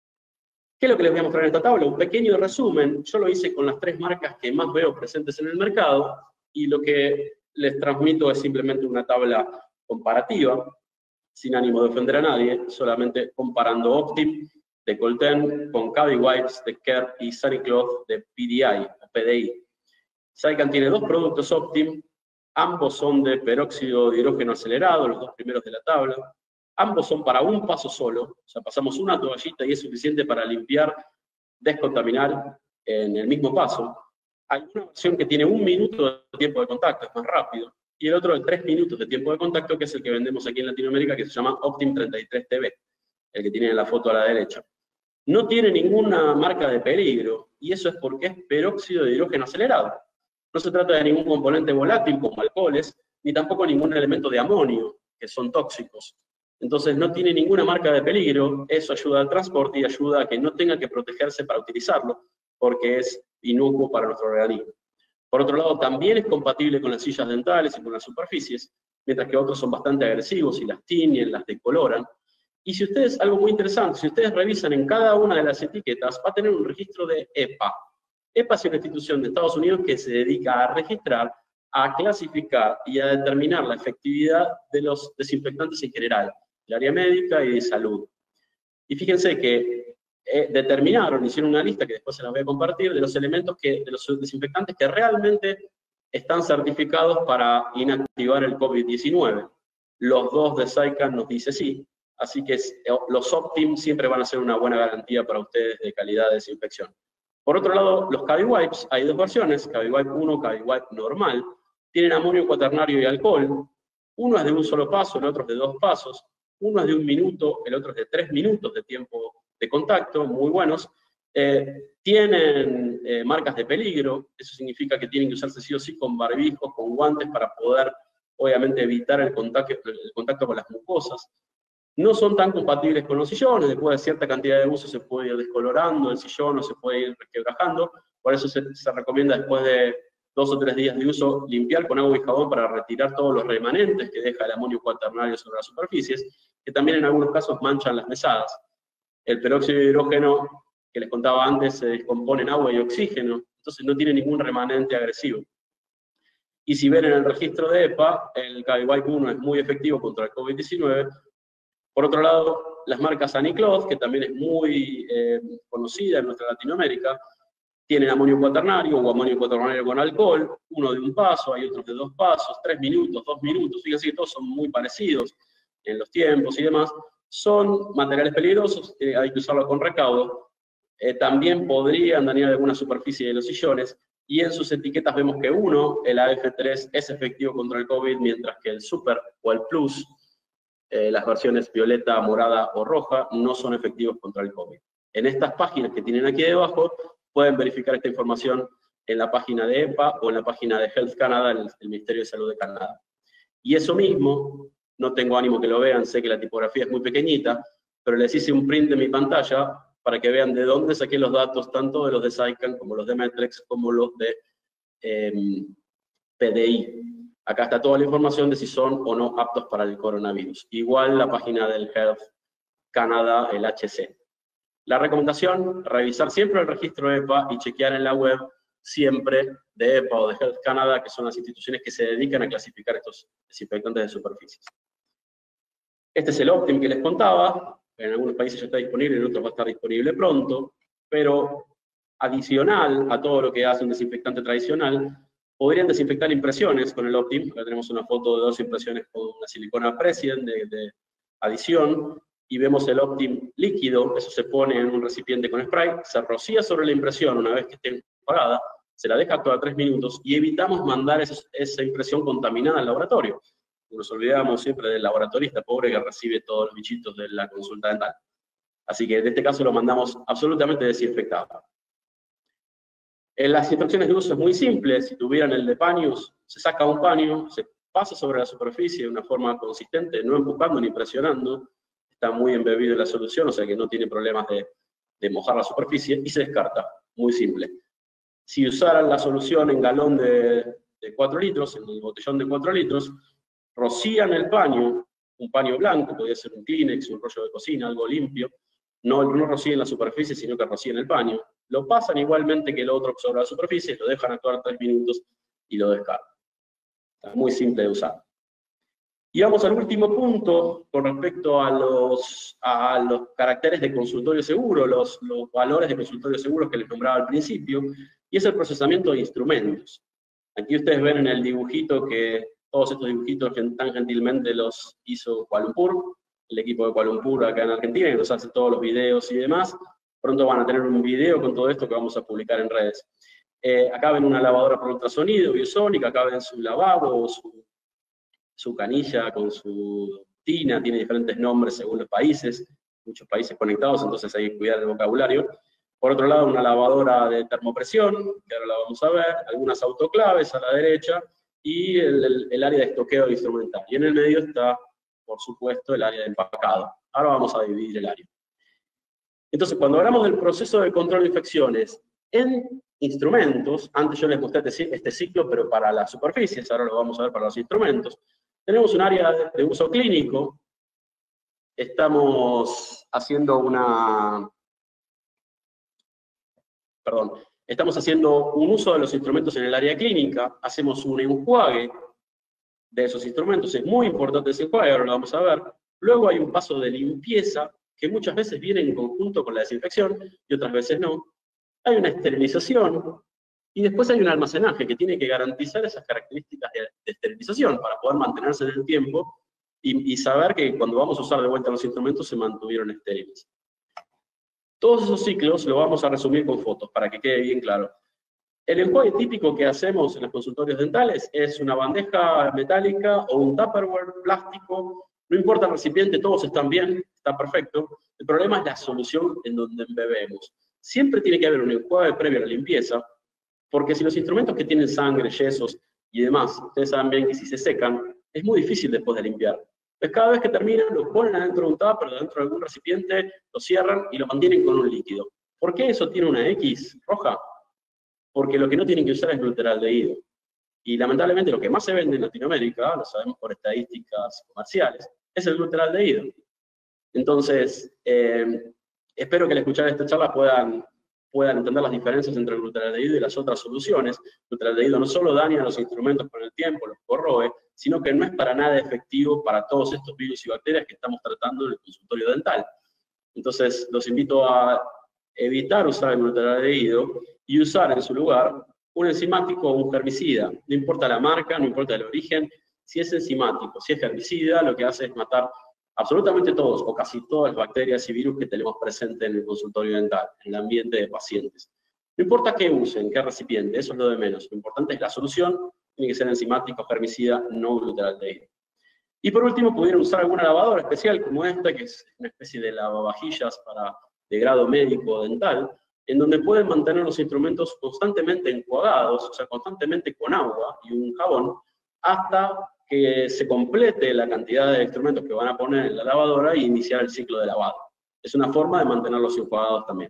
¿Qué es lo que les voy a mostrar en esta tabla? Un pequeño resumen. Yo lo hice con las tres marcas que más veo presentes en el mercado, y lo que les transmito es simplemente una tabla comparativa, sin ánimo de ofender a nadie, solamente comparando Optim de Colten con Cavi Wipes de Kerr y Sanicloth de P D I o P D I. Zicam tiene dos productos Optim, ambos son de peróxido de hidrógeno acelerado, los dos primeros de la tabla. Ambos son para un paso solo, o sea, pasamos una toallita y es suficiente para limpiar, descontaminar en el mismo paso. Hay una versión que tiene un minuto de tiempo de contacto, es más rápido, y el otro de tres minutos de tiempo de contacto, que es el que vendemos aquí en Latinoamérica, que se llama Optim treinta y tres T V, el que tiene en la foto a la derecha. No tiene ninguna marca de peligro, y eso es porque es peróxido de hidrógeno acelerado. No se trata de ningún componente volátil como alcoholes, ni tampoco ningún elemento de amonio, que son tóxicos. Entonces no tiene ninguna marca de peligro, eso ayuda al transporte y ayuda a que no tenga que protegerse para utilizarlo, porque es inocuo para nuestro organismo. Por otro lado, también es compatible con las sillas dentales y con las superficies, mientras que otros son bastante agresivos y las tiñen, las decoloran. Y si ustedes, algo muy interesante, si ustedes revisan en cada una de las etiquetas, va a tener un registro de E P A. E P A es una institución de Estados Unidos que se dedica a registrar, a clasificar y a determinar la efectividad de los desinfectantes en general, del área médica y de salud. Y fíjense que eh, determinaron, hicieron una lista que después se las voy a compartir, de los elementos que, de los desinfectantes que realmente están certificados para inactivar el COVID diecinueve. Los dos de Zicam nos dice sí, así que los Optim siempre van a ser una buena garantía para ustedes de calidad de desinfección. Por otro lado, los Cavi Wipes, hay dos versiones, Cavi Wipe uno, Cavi Wipe normal, tienen amonio cuaternario y alcohol. Uno es de un solo paso, el otro es de dos pasos. Uno es de un minuto, el otro es de tres minutos de tiempo de contacto, muy buenos. Eh, tienen eh, marcas de peligro, eso significa que tienen que usarse sí o sí con barbijos, con guantes, para poder, obviamente, evitar el contacto, el contacto con las mucosas. No son tan compatibles con los sillones, después de cierta cantidad de uso se puede ir descolorando el sillón o se puede ir resquebrajando, por eso se, se recomienda después de dos o tres días de uso limpiar con agua y jabón para retirar todos los remanentes que deja el amonio cuaternario sobre las superficies, que también en algunos casos manchan las mesadas. El peróxido de hidrógeno que les contaba antes se descompone en agua y oxígeno, entonces no tiene ningún remanente agresivo. Y si ven en el registro de E P A, el K Y uno es muy efectivo contra el COVID diecinueve. Por otro lado, las marcas Anicloth, que también es muy eh, conocida en nuestra Latinoamérica, tienen amonio cuaternario o amonio cuaternario con alcohol, uno de un paso, hay otros de dos pasos, tres minutos, dos minutos, fíjense que todos son muy parecidos en los tiempos y demás. Son materiales peligrosos, eh, hay que usarlo con recaudo. Eh, también podrían dañar alguna superficie de los sillones, y en sus etiquetas vemos que uno, el A F tres, es efectivo contra el COVID, mientras que el Super o el Plus, eh, las versiones violeta, morada o roja, no son efectivos contra el COVID. En estas páginas que tienen aquí debajo, pueden verificar esta información en la página de E P A o en la página de Health Canada, el, el Ministerio de Salud de Canadá. Y eso mismo, no tengo ánimo que lo vean, sé que la tipografía es muy pequeñita, pero les hice un print de mi pantalla para que vean de dónde saqué los datos, tanto de los de SciCan, como los de Metrex, como los de eh, P D I. Acá está toda la información de si son o no aptos para el coronavirus. Igual la página del Health Canada, el H C. La recomendación, revisar siempre el registro E P A y chequear en la web siempre de E P A o de Health Canada, que son las instituciones que se dedican a clasificar estos desinfectantes de superficies. Este es el Optim que les contaba. En algunos países ya está disponible, en otros va a estar disponible pronto, pero adicional a todo lo que hace un desinfectante tradicional, podrían desinfectar impresiones con el Optim. Acá tenemos una foto de dos impresiones con una silicona President de, de adición, y vemos el Optim líquido. Eso se pone en un recipiente con spray, se rocía sobre la impresión una vez que esté apagada, se la deja actuar tres minutos, y evitamos mandar esos, esa impresión contaminada al laboratorio. Nos olvidamos siempre del laboratorista pobre que recibe todos los bichitos de la consulta dental. Así que en este caso lo mandamos absolutamente desinfectado. En las instrucciones de uso es muy simple. Si tuvieran el de paños, se saca un paño, se pasa sobre la superficie de una forma consistente, no empujando ni presionando. Está muy embebido en la solución, o sea que no tiene problemas de, de mojar la superficie, y se descarta. Muy simple. Si usaran la solución en galón de, de cuatro litros, en el botellón de cuatro litros, rocían el paño, un paño blanco, podría ser un Kleenex, un rollo de cocina, algo limpio, no, no rocíen la superficie, sino que rocíen el paño, lo pasan igualmente que el otro sobre la superficie, lo dejan actuar tres minutos y lo descargan. Está muy simple de usar. Y vamos al último punto con respecto a los, a los caracteres de consultorio seguro, los, los valores de consultorio seguro que les nombraba al principio, y es el procesamiento de instrumentos. Aquí ustedes ven en el dibujito que todos estos dibujitos tan gentilmente los hizo Kuala Lumpur, el equipo de Kuala Lumpur acá en Argentina, que nos hace todos los videos y demás. Pronto van a tener un video con todo esto que vamos a publicar en redes. Eh, acá ven una lavadora por ultrasonido, biosónica, acá ven su lavabo, su, su canilla con su tina, tiene diferentes nombres según los países, muchos países conectados, entonces hay que cuidar el vocabulario. Por otro lado, una lavadora de termopresión, que ahora la vamos a ver, algunas autoclaves a la derecha, y el, el, el área de estoqueo instrumental. Y en el medio está, por supuesto, el área de empacado. Ahora vamos a dividir el área. Entonces, cuando hablamos del proceso de control de infecciones en instrumentos, antes yo les mostré este ciclo, pero para las superficies, ahora lo vamos a ver para los instrumentos, tenemos un área de uso clínico. Estamos haciendo una... Perdón. Estamos haciendo un uso de los instrumentos en el área clínica, hacemos un enjuague de esos instrumentos, es muy importante ese enjuague, ahora lo vamos a ver. Luego hay un paso de limpieza, que muchas veces viene en conjunto con la desinfección, y otras veces no. Hay una esterilización, y después hay un almacenaje que tiene que garantizar esas características de, de esterilización, para poder mantenerse en el tiempo, y, y saber que cuando vamos a usar de vuelta los instrumentos se mantuvieron estériles. Todos esos ciclos lo vamos a resumir con fotos, para que quede bien claro. El enjuague típico que hacemos en los consultorios dentales es una bandeja metálica o un Tupperware plástico, no importa el recipiente, todos están bien, está perfecto. El problema es la solución en donde embebemos. Siempre tiene que haber un enjuague previo a la limpieza, porque si los instrumentos que tienen sangre, yesos y demás, ustedes saben bien que si se secan, es muy difícil después de limpiar. Pues cada vez que terminan, lo ponen adentro de un tupper, dentro de algún recipiente, lo cierran y lo mantienen con un líquido. ¿Por qué eso tiene una X roja? Porque lo que no tienen que usar es glutaraldehído. Y lamentablemente lo que más se vende en Latinoamérica, lo sabemos por estadísticas comerciales, es el glutaraldehído. Entonces, eh, espero que al escuchar esta charla puedan, puedan entender las diferencias entre el glutaraldehído y las otras soluciones. El glutaraldehído no solo daña los instrumentos con el tiempo, los corroe, sino que no es para nada efectivo para todos estos virus y bacterias que estamos tratando en el consultorio dental. Entonces, los invito a evitar usar el glutaraldehído y usar en su lugar un enzimático o un herbicida. No importa la marca, no importa el origen, si es enzimático, si es herbicida, lo que hace es matar absolutamente todos o casi todas las bacterias y virus que tenemos presentes en el consultorio dental, en el ambiente de pacientes. No importa qué usen, qué recipiente, eso es lo de menos. Lo importante es la solución, tiene que ser enzimático, herbicida, no glutaraldehído. Y por último, pudieran usar alguna lavadora especial como esta, que es una especie de lavavajillas para, de grado médico dental, en donde pueden mantener los instrumentos constantemente enjuagados, o sea, constantemente con agua y un jabón, hasta que se complete la cantidad de instrumentos que van a poner en la lavadora y iniciar el ciclo de lavado. Es una forma de mantenerlos enjuagados también.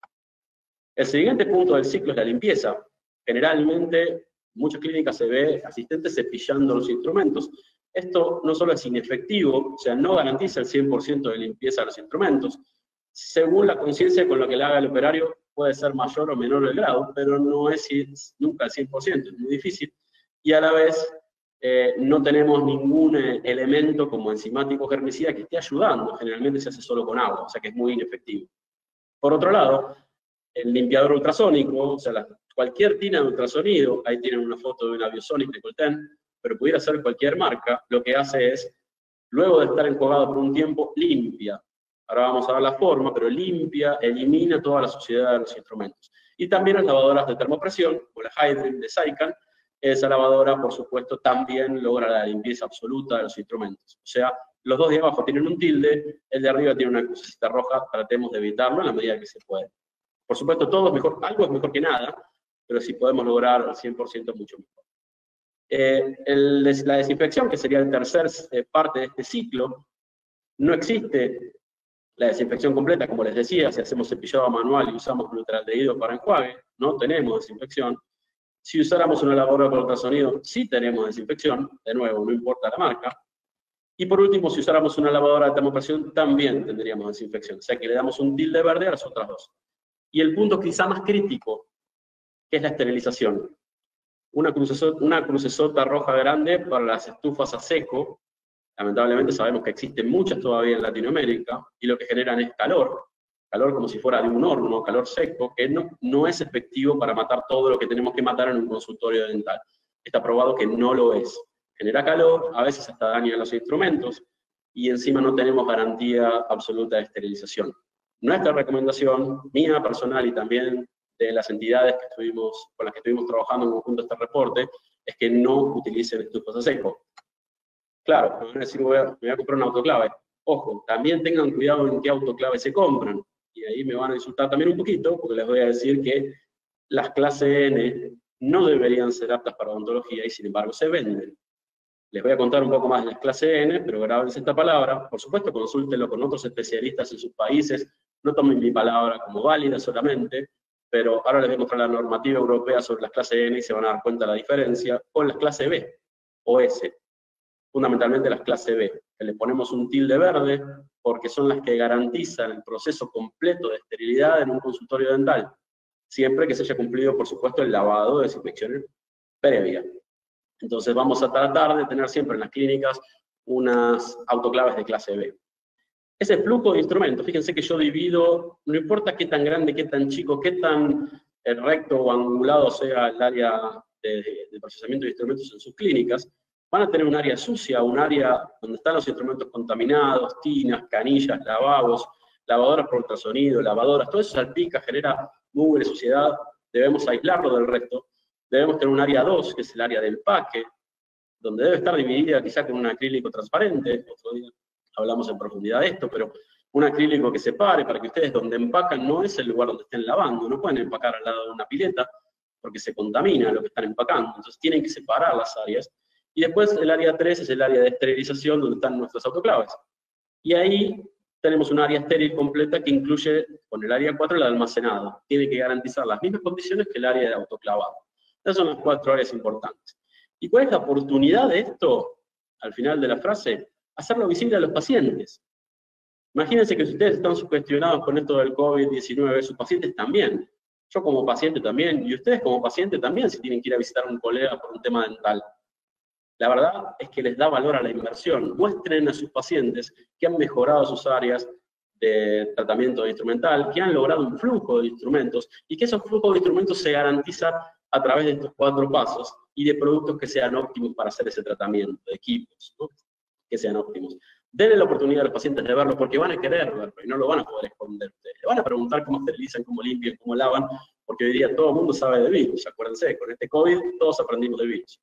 El siguiente punto del ciclo es la limpieza. Generalmente, en muchas clínicas se ve asistentes cepillando los instrumentos. Esto no solo es inefectivo, o sea, no garantiza el cien por ciento de limpieza de los instrumentos. Según la conciencia con la que le haga el operario, puede ser mayor o menor el grado, pero no es nunca el cien por ciento, es muy difícil. Y a la vez, eh, no tenemos ningún eh, elemento como enzimático o herbicida que esté ayudando. Generalmente se hace solo con agua, o sea que es muy inefectivo. Por otro lado, el limpiador ultrasónico, o sea, la, cualquier tina de ultrasonido, ahí tienen una foto de una Biosonic de Colten, pero pudiera ser cualquier marca, lo que hace es, luego de estar enjuagado por un tiempo, limpia. Ahora vamos a ver la forma, pero limpia, elimina toda la suciedad de los instrumentos. Y también las lavadoras de termopresión, como la Hydrin de Saikan, esa lavadora, por supuesto, también logra la limpieza absoluta de los instrumentos. O sea, los dos de abajo tienen un tilde, el de arriba tiene una crucecita roja, tratemos de evitarlo en la medida que se puede. Por supuesto, todo es mejor, algo es mejor que nada, pero si podemos lograr al cien por ciento, mucho mejor. Eh, el, la desinfección, que sería la tercera eh, parte de este ciclo, no existe la desinfección completa, como les decía, si hacemos cepillado manual y usamos glutaraldehído para enjuague, no tenemos desinfección. Si usáramos una lavadora por ultrasonido, sí tenemos desinfección, de nuevo, no importa la marca. Y por último, si usáramos una lavadora de termopresión, también tendríamos desinfección, o sea que le damos un tilde verde a las otras dos. Y el punto quizá más crítico, que es la esterilización. Una crucesota, una crucesota roja grande para las estufas a seco. Lamentablemente sabemos que existen muchas todavía en Latinoamérica, y lo que generan es calor, calor como si fuera de un horno, calor seco, que no, no es efectivo para matar todo lo que tenemos que matar en un consultorio dental. Está probado que no lo es. Genera calor, a veces hasta daña los instrumentos, y encima no tenemos garantía absoluta de esterilización. Nuestra recomendación, mía personal y también de las entidades que estuvimos, con las que estuvimos trabajando en conjunto este reporte, es que no utilicen estufas a seco. Claro, me van a decir, voy a, me voy a comprar un autoclave. Ojo, también tengan cuidado en qué autoclave se compran. Y ahí me van a insultar también un poquito, porque les voy a decir que las clase N no deberían ser aptas para odontología y sin embargo se venden. Les voy a contar un poco más de las clase N, pero grábense esta palabra. Por supuesto, consúltenlo con otros especialistas en sus países. No tomen mi palabra como válida solamente, pero ahora les voy a mostrar la normativa europea sobre las clase N y se van a dar cuenta de la diferencia con las clase B o S. Fundamentalmente las clase B, que le ponemos un tilde verde porque son las que garantizan el proceso completo de esterilidad en un consultorio dental, siempre que se haya cumplido, por supuesto, el lavado de desinfección previa. Entonces vamos a tratar de tener siempre en las clínicas unas autoclaves de clase B. Ese flujo de instrumentos, fíjense que yo divido, no importa qué tan grande, qué tan chico, qué tan recto o angulado sea el área de, de, de procesamiento de instrumentos en sus clínicas, van a tener un área sucia, un área donde están los instrumentos contaminados, tinas, canillas, lavabos, lavadoras por ultrasonido, lavadoras, todo eso salpica, genera mugre, suciedad. debemos aislarlo del resto. Debemos tener un área dos, que es el área de empaque, donde debe estar dividida quizá con un acrílico transparente. Otro día hablamos en profundidad de esto, pero un acrílico que separe para que ustedes donde empacan no es el lugar donde estén lavando, no pueden empacar al lado de una pileta porque se contamina lo que están empacando, entonces tienen que separar las áreas. Y después el área tres es el área de esterilización donde están nuestras autoclaves. Y ahí tenemos un área estéril completa que incluye con el área cuatro el almacenado. Tiene que garantizar las mismas condiciones que el área de autoclavado. Esas son las cuatro áreas importantes. ¿Y cuál es la oportunidad de esto? Al final de la frase, hacerlo visible a los pacientes. Imagínense que si ustedes están sugestionados con esto del COVID diecinueve, sus pacientes también. Yo como paciente también, y ustedes como paciente también, si tienen que ir a visitar a un colega por un tema dental. La verdad es que les da valor a la inversión. Muestren a sus pacientes que han mejorado sus áreas de tratamiento de instrumental, que han logrado un flujo de instrumentos, y que esos flujos de instrumentos se garantizan a través de estos cuatro pasos, y de productos que sean óptimos para hacer ese tratamiento, de equipos, ¿no? Que sean óptimos. Denle la oportunidad a los pacientes de verlo, porque van a querer verlo, y no lo van a poder esconder ustedes. Le van a preguntar cómo esterilizan, cómo limpian, cómo lavan, porque hoy día todo el mundo sabe de virus. Acuérdense, con este COVID todos aprendimos de virus.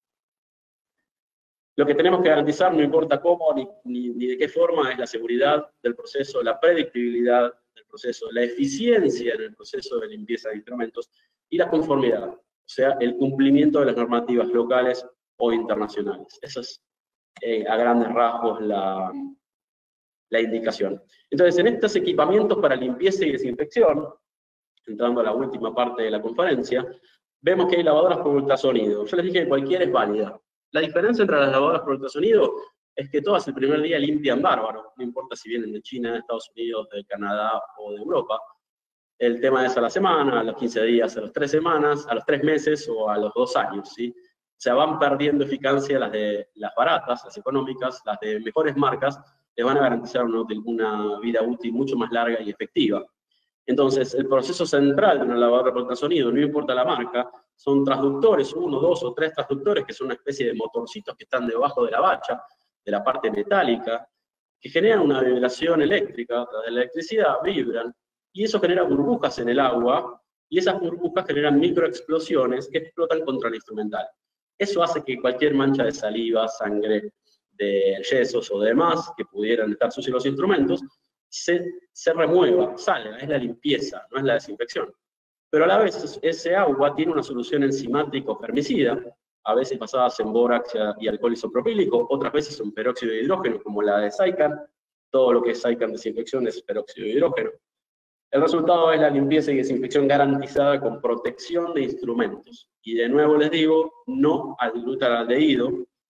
Lo que tenemos que garantizar, no importa cómo ni, ni, ni de qué forma, es la seguridad del proceso, la predictibilidad del proceso, la eficiencia en el proceso de limpieza de instrumentos y la conformidad, o sea, el cumplimiento de las normativas locales o internacionales. Esa es, eh, a grandes rasgos, la, la indicación. Entonces, en estos equipamientos para limpieza y desinfección, entrando a la última parte de la conferencia, vemos que hay lavadoras por ultrasonido. Yo les dije que cualquiera es válida. La diferencia entre las lavadoras por ultrasonido es que todas el primer día limpian bárbaro, no importa si vienen de China, de Estados Unidos, de Canadá o de Europa. El tema es a la semana, a los quince días, a las tres semanas, a los tres meses o a los dos años, ¿sí? O sea, van perdiendo eficacia las de las baratas, las económicas, las de mejores marcas, les van a garantizar una, una vida útil mucho más larga y efectiva. Entonces, el proceso central de una lavadora por ultrasonido, no importa la marca, son transductores, uno, dos o tres transductores, que son una especie de motorcitos que están debajo de la bacha, de la parte metálica, que generan una vibración eléctrica, a través de la electricidad vibran, y eso genera burbujas en el agua, y esas burbujas generan microexplosiones que explotan contra el instrumental. Eso hace que cualquier mancha de saliva, sangre, de yesos o demás, que pudieran estar sucios los instrumentos, se, se remueva, salga, es la limpieza, no es la desinfección. Pero a la vez ese agua tiene una solución enzimática o germicida, a veces basadas en bórax y alcohol isopropílico, otras veces en peróxido de hidrógeno, como la de Zicam. Todo lo que es Zicam desinfección es peróxido de hidrógeno. El resultado es la limpieza y desinfección garantizada con protección de instrumentos. Y de nuevo les digo, no al glutaraldehído,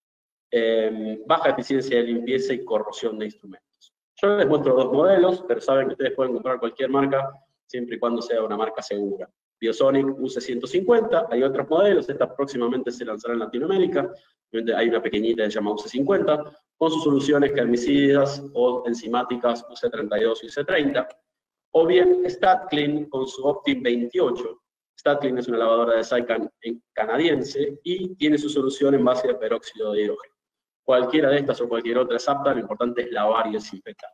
eh, baja eficiencia de limpieza y corrosión de instrumentos. Yo les muestro dos modelos, pero saben que ustedes pueden comprar cualquier marca, siempre y cuando sea una marca segura. Biosonic U C ciento cincuenta, hay otros modelos, esta próximamente se lanzará en Latinoamérica, hay una pequeñita que se llama U C cincuenta, con sus soluciones germicidas o enzimáticas U C treinta y dos y U C treinta, o bien StatClean con su Optim veintiocho. StatClean es una lavadora de Zicam canadiense y tiene su solución en base de peróxido de hidrógeno. Cualquiera de estas o cualquier otra es apta, lo importante es lavar y desinfectar.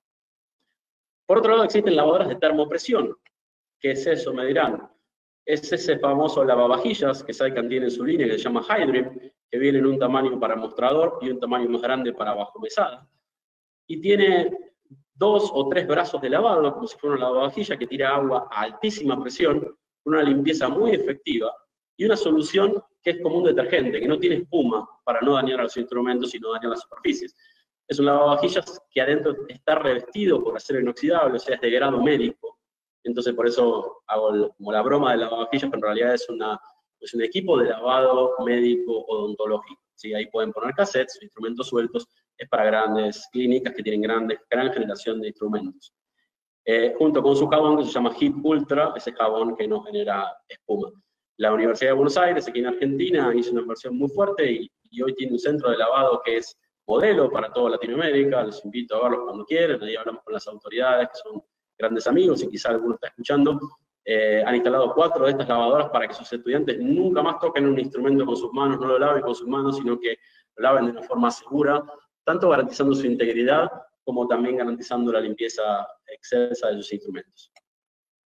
Por otro lado, existen lavadoras de termopresión. ¿Qué es eso? Me dirán. Es ese famoso lavavajillas que Zicam tiene en su línea, que se llama Hydrim, que viene en un tamaño para mostrador y un tamaño más grande para bajo mesada. Y tiene dos o tres brazos de lavado, como si fuera una lavavajilla que tira agua a altísima presión, una limpieza muy efectiva, y una solución que es como un detergente, que no tiene espuma para no dañar a los instrumentos y no dañar las superficies. Es un lavavajillas que adentro está revestido por acero inoxidable, o sea, es de grado médico. Entonces por eso hago el, como la broma de lavavajillas, pero en realidad es, una, es un equipo de lavado médico odontológico. ¿Sí? Ahí pueden poner cassettes, instrumentos sueltos, es para grandes clínicas que tienen grandes, gran generación de instrumentos. Eh, junto con su jabón que se llama Hip Ultra, ese jabón que no genera espuma. La Universidad de Buenos Aires, aquí en Argentina, hizo una inversión muy fuerte y, y hoy tiene un centro de lavado que es modelo para toda Latinoamérica. Los invito a verlos cuando quieran, ahí hablamos con las autoridades, que son grandes amigos, y quizá alguno está escuchando. Eh, han instalado cuatro de estas lavadoras para que sus estudiantes nunca más toquen un instrumento con sus manos, no lo laven con sus manos, sino que lo laven de una forma segura, tanto garantizando su integridad, como también garantizando la limpieza excelsa de sus instrumentos.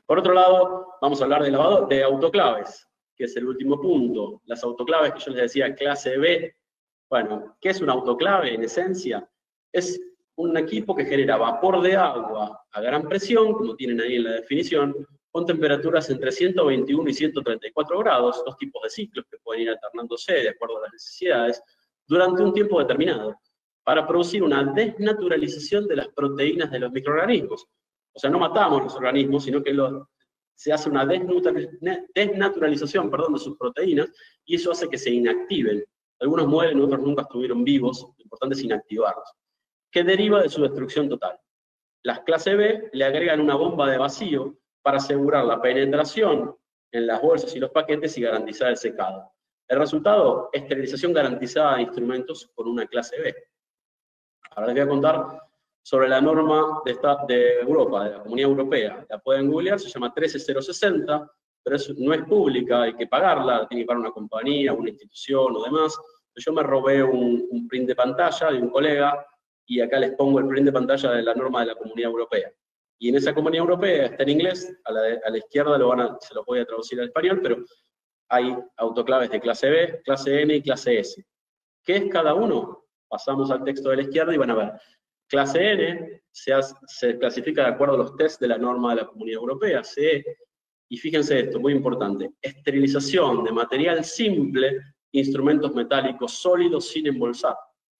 Por otro lado, vamos a hablar de, lavado, de autoclaves, que es el último punto. Las autoclaves que yo les decía, clase B. Bueno, ¿qué es una autoclave en esencia? Es un equipo que genera vapor de agua a gran presión, como tienen ahí en la definición, con temperaturas entre ciento veintiuno y ciento treinta y cuatro grados, dos tipos de ciclos que pueden ir alternándose de acuerdo a las necesidades, durante un tiempo determinado, para producir una desnaturalización de las proteínas de los microorganismos. O sea, no matamos los organismos, sino que los, se hace una desnaturalización perdón, de sus proteínas, y eso hace que se inactiven. Algunos mueren, otros nunca estuvieron vivos, lo importante es inactivarlos, que deriva de su destrucción total. Las clase B le agregan una bomba de vacío para asegurar la penetración en las bolsas y los paquetes y garantizar el secado. El resultado, esterilización garantizada de instrumentos con una clase B. Ahora les voy a contar sobre la norma de, esta, de Europa, de la Comunidad Europea. La pueden googlear, se llama trece mil sesenta, pero es, no es pública, hay que pagarla, la tiene que pagar una compañía, una institución o demás. Yo me robé un, un print de pantalla de un colega, y acá les pongo el print de pantalla de la norma de la Comunidad Europea. Y en esa Comunidad Europea está en inglés, a la, de, a la izquierda lo van a, se los voy a traducir al español, pero hay autoclaves de clase B, clase N y clase S. ¿Qué es cada uno? Pasamos al texto de la izquierda y van a ver. Clase N se, hace, se clasifica de acuerdo a los test de la norma de la Comunidad Europea, C E, y fíjense esto, muy importante, esterilización de material simple, instrumentos metálicos sólidos sin embolsar.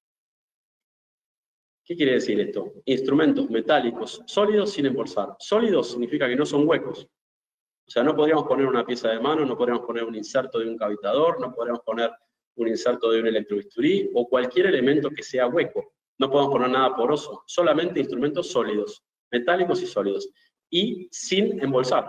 ¿Qué quiere decir esto? Instrumentos metálicos sólidos sin embolsar. Sólidos significa que no son huecos. O sea, no podríamos poner una pieza de mano, no podríamos poner un inserto de un cavitador, no podríamos poner un inserto de un electrobisturí, o cualquier elemento que sea hueco. No podemos poner nada poroso, solamente instrumentos sólidos, metálicos y sólidos, y sin embolsar.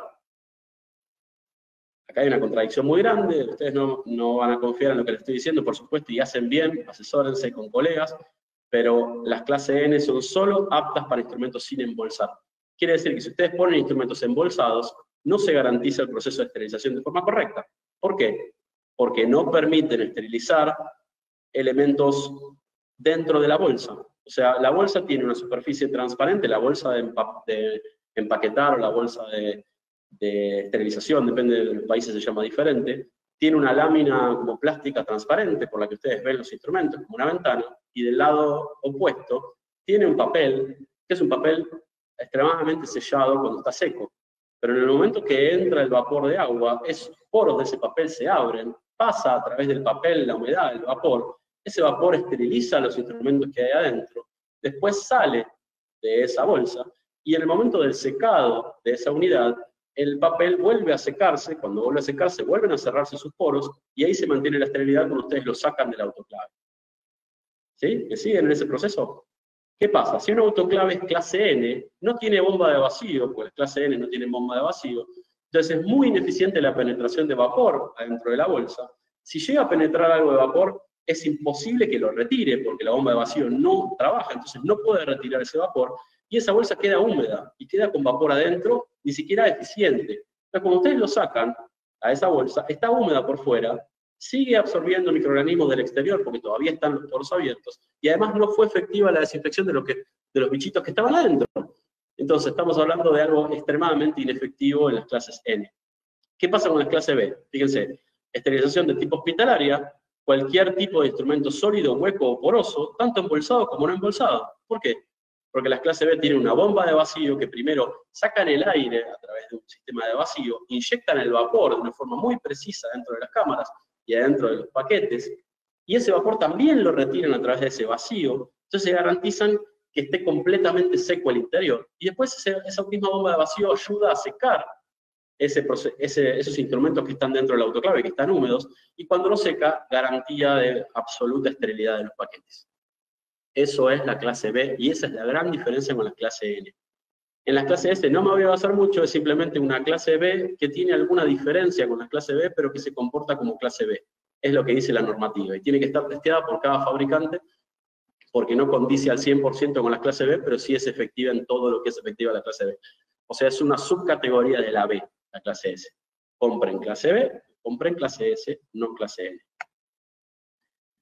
Acá hay una contradicción muy grande, ustedes no, no van a confiar en lo que les estoy diciendo, por supuesto, y hacen bien, asesórense con colegas, pero las clase N son solo aptas para instrumentos sin embolsar. Quiere decir que si ustedes ponen instrumentos embolsados, no se garantiza el proceso de esterilización de forma correcta. ¿Por qué? Porque no permiten esterilizar elementos dentro de la bolsa. O sea, la bolsa tiene una superficie transparente, la bolsa de, empa de empaquetar o la bolsa de, de esterilización, depende de los países se llama diferente, tiene una lámina como plástica transparente por la que ustedes ven los instrumentos, como una ventana, y del lado opuesto tiene un papel, que es un papel extremadamente sellado cuando está seco. Pero en el momento que entra el vapor de agua, esos poros de ese papel se abren, pasa a través del papel, la humedad, el vapor, ese vapor esteriliza los instrumentos que hay adentro, después sale de esa bolsa, y en el momento del secado de esa unidad, el papel vuelve a secarse, cuando vuelve a secarse, vuelven a cerrarse sus poros, y ahí se mantiene la esterilidad cuando ustedes lo sacan del autoclave. ¿Sí? ¿Me siguen en ese proceso? ¿Qué pasa? Si una autoclave es clase N, no tiene bomba de vacío, porque clase N no tiene bomba de vacío, entonces es muy ineficiente la penetración de vapor adentro de la bolsa. Si llega a penetrar algo de vapor, es imposible que lo retire, porque la bomba de vacío no trabaja, entonces no puede retirar ese vapor, y esa bolsa queda húmeda, y queda con vapor adentro, ni siquiera eficiente. Entonces cuando ustedes lo sacan a esa bolsa, está húmeda por fuera, sigue absorbiendo microorganismos del exterior, porque todavía están los poros abiertos, y además no fue efectiva la desinfección de, lo que, de los bichitos que estaban adentro. Entonces estamos hablando de algo extremadamente inefectivo en las clases N. ¿Qué pasa con las clases B? Fíjense, esterilización de tipo hospitalaria, cualquier tipo de instrumento sólido, hueco o poroso, tanto embolsado como no embolsado. ¿Por qué? Porque las clases B tienen una bomba de vacío que primero sacan el aire a través de un sistema de vacío, inyectan el vapor de una forma muy precisa dentro de las cámaras y adentro de los paquetes, y ese vapor también lo retiran a través de ese vacío, entonces garantizan que esté completamente seco el interior. Y después ese, esa misma bomba de vacío ayuda a secar ese, ese, esos instrumentos que están dentro del autoclave, que están húmedos, y cuando lo seca, garantía de absoluta esterilidad de los paquetes. Eso es la clase B, y esa es la gran diferencia con la clase N. En la clase S no me voy a basar mucho, es simplemente una clase B que tiene alguna diferencia con la clase B, pero que se comporta como clase B. Es lo que dice la normativa, y tiene que estar testeada por cada fabricante, porque no condice al cien por ciento con la clase B, pero sí es efectiva en todo lo que es efectiva la clase B. O sea, es una subcategoría de la B, la clase S. Compren clase B, compren clase S, no clase N.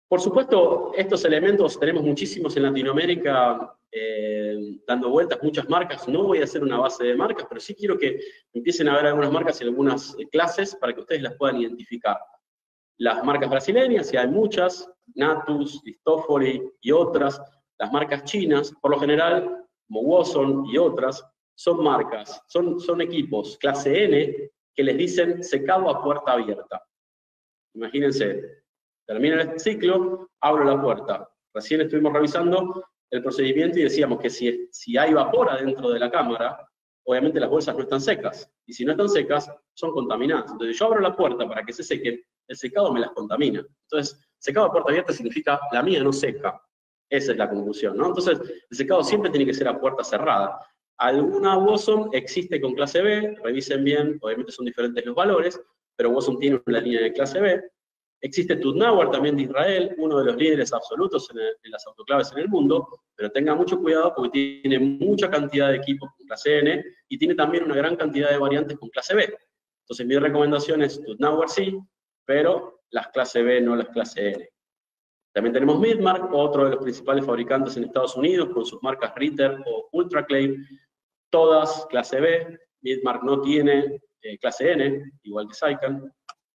Por supuesto, estos elementos tenemos muchísimos en Latinoamérica, eh, dando vueltas, muchas marcas. No voy a hacer una base de marcas, pero sí quiero que empiecen a ver algunas marcas y algunas eh, clases para que ustedes las puedan identificar. Las marcas brasileñas, y hay muchas, Natus, Listofoli y otras. Las marcas chinas, por lo general, como Watson y otras, son marcas, son, son equipos clase N que les dicen secado a puerta abierta. Imagínense, termina el ciclo, abro la puerta. Recién estuvimos revisando el procedimiento y decíamos que si, si hay vapor adentro de la cámara, obviamente las bolsas no están secas. Y si no están secas, son contaminadas. Entonces yo abro la puerta para que se sequen, el secado me las contamina. Entonces, secado a puerta abierta significa la mía no seca. Esa es la conclusión, ¿no? Entonces, el secado siempre tiene que ser a puerta cerrada. Alguna Watson existe con clase B, revisen bien, obviamente son diferentes los valores, pero Watson tiene una línea de clase B. Existe Tutnauer también de Israel, uno de los líderes absolutos en, el, en las autoclaves en el mundo, pero tengan mucho cuidado porque tiene mucha cantidad de equipos con clase N y tiene también una gran cantidad de variantes con clase B. Entonces mi recomendación es Tutnauer sí, pero las clase B no las clase N. También tenemos Midmark, otro de los principales fabricantes en Estados Unidos, con sus marcas Ritter o Ultraclave, todas clase B. Midmark no tiene eh, clase N, igual que Saikan,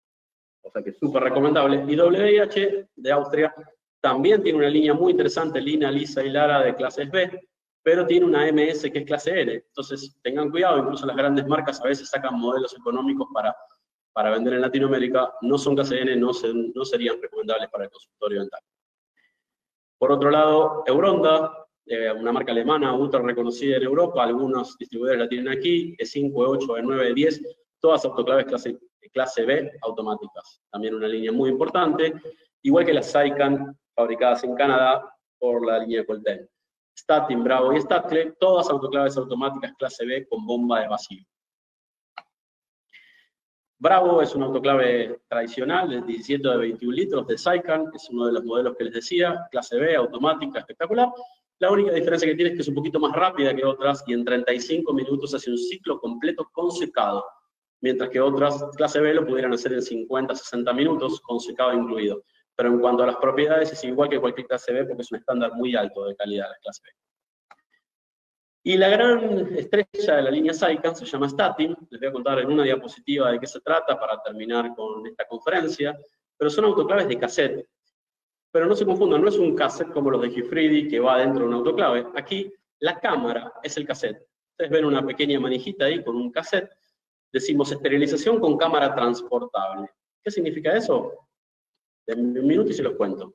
o sea que es súper recomendable. Y W I H de Austria también tiene una línea muy interesante, Lina, Lisa y Lara de clases B, pero tiene una M S que es clase N. Entonces tengan cuidado, incluso las grandes marcas a veces sacan modelos económicos para, para vender en Latinoamérica, no son clase N, no, se, no serían recomendables para el consultorio dental. Por otro lado, Euronda, eh, una marca alemana ultra reconocida en Europa, algunos distribuidores la tienen aquí, E cinco, E ocho, E nueve, E diez, todas autoclaves clase, clase B automáticas. También una línea muy importante, igual que las Saikan, fabricadas en Canadá por la línea Colten. Statin, Bravo y Statle, todas autoclaves automáticas clase B con bomba de vacío. Bravo es un autoclave tradicional de diecisiete o de veintiún litros de Saikan, es uno de los modelos que les decía, clase B, automática, espectacular. La única diferencia que tiene es que es un poquito más rápida que otras y en treinta y cinco minutos hace un ciclo completo con secado, mientras que otras clase B lo pudieran hacer en cincuenta, sesenta minutos con secado incluido. Pero en cuanto a las propiedades es igual que cualquier clase B porque es un estándar muy alto de calidad la clase B. Y la gran estrella de la línea Saikan se llama Statin. Les voy a contar en una diapositiva de qué se trata para terminar con esta conferencia. Pero son autoclaves de cassette. Pero no se confundan, no es un cassette como los de Gifridi que va dentro de un autoclave. Aquí la cámara es el cassette. Ustedes ven una pequeña manijita ahí con un cassette. Decimos esterilización con cámara transportable. ¿Qué significa eso? En un minuto y se los cuento.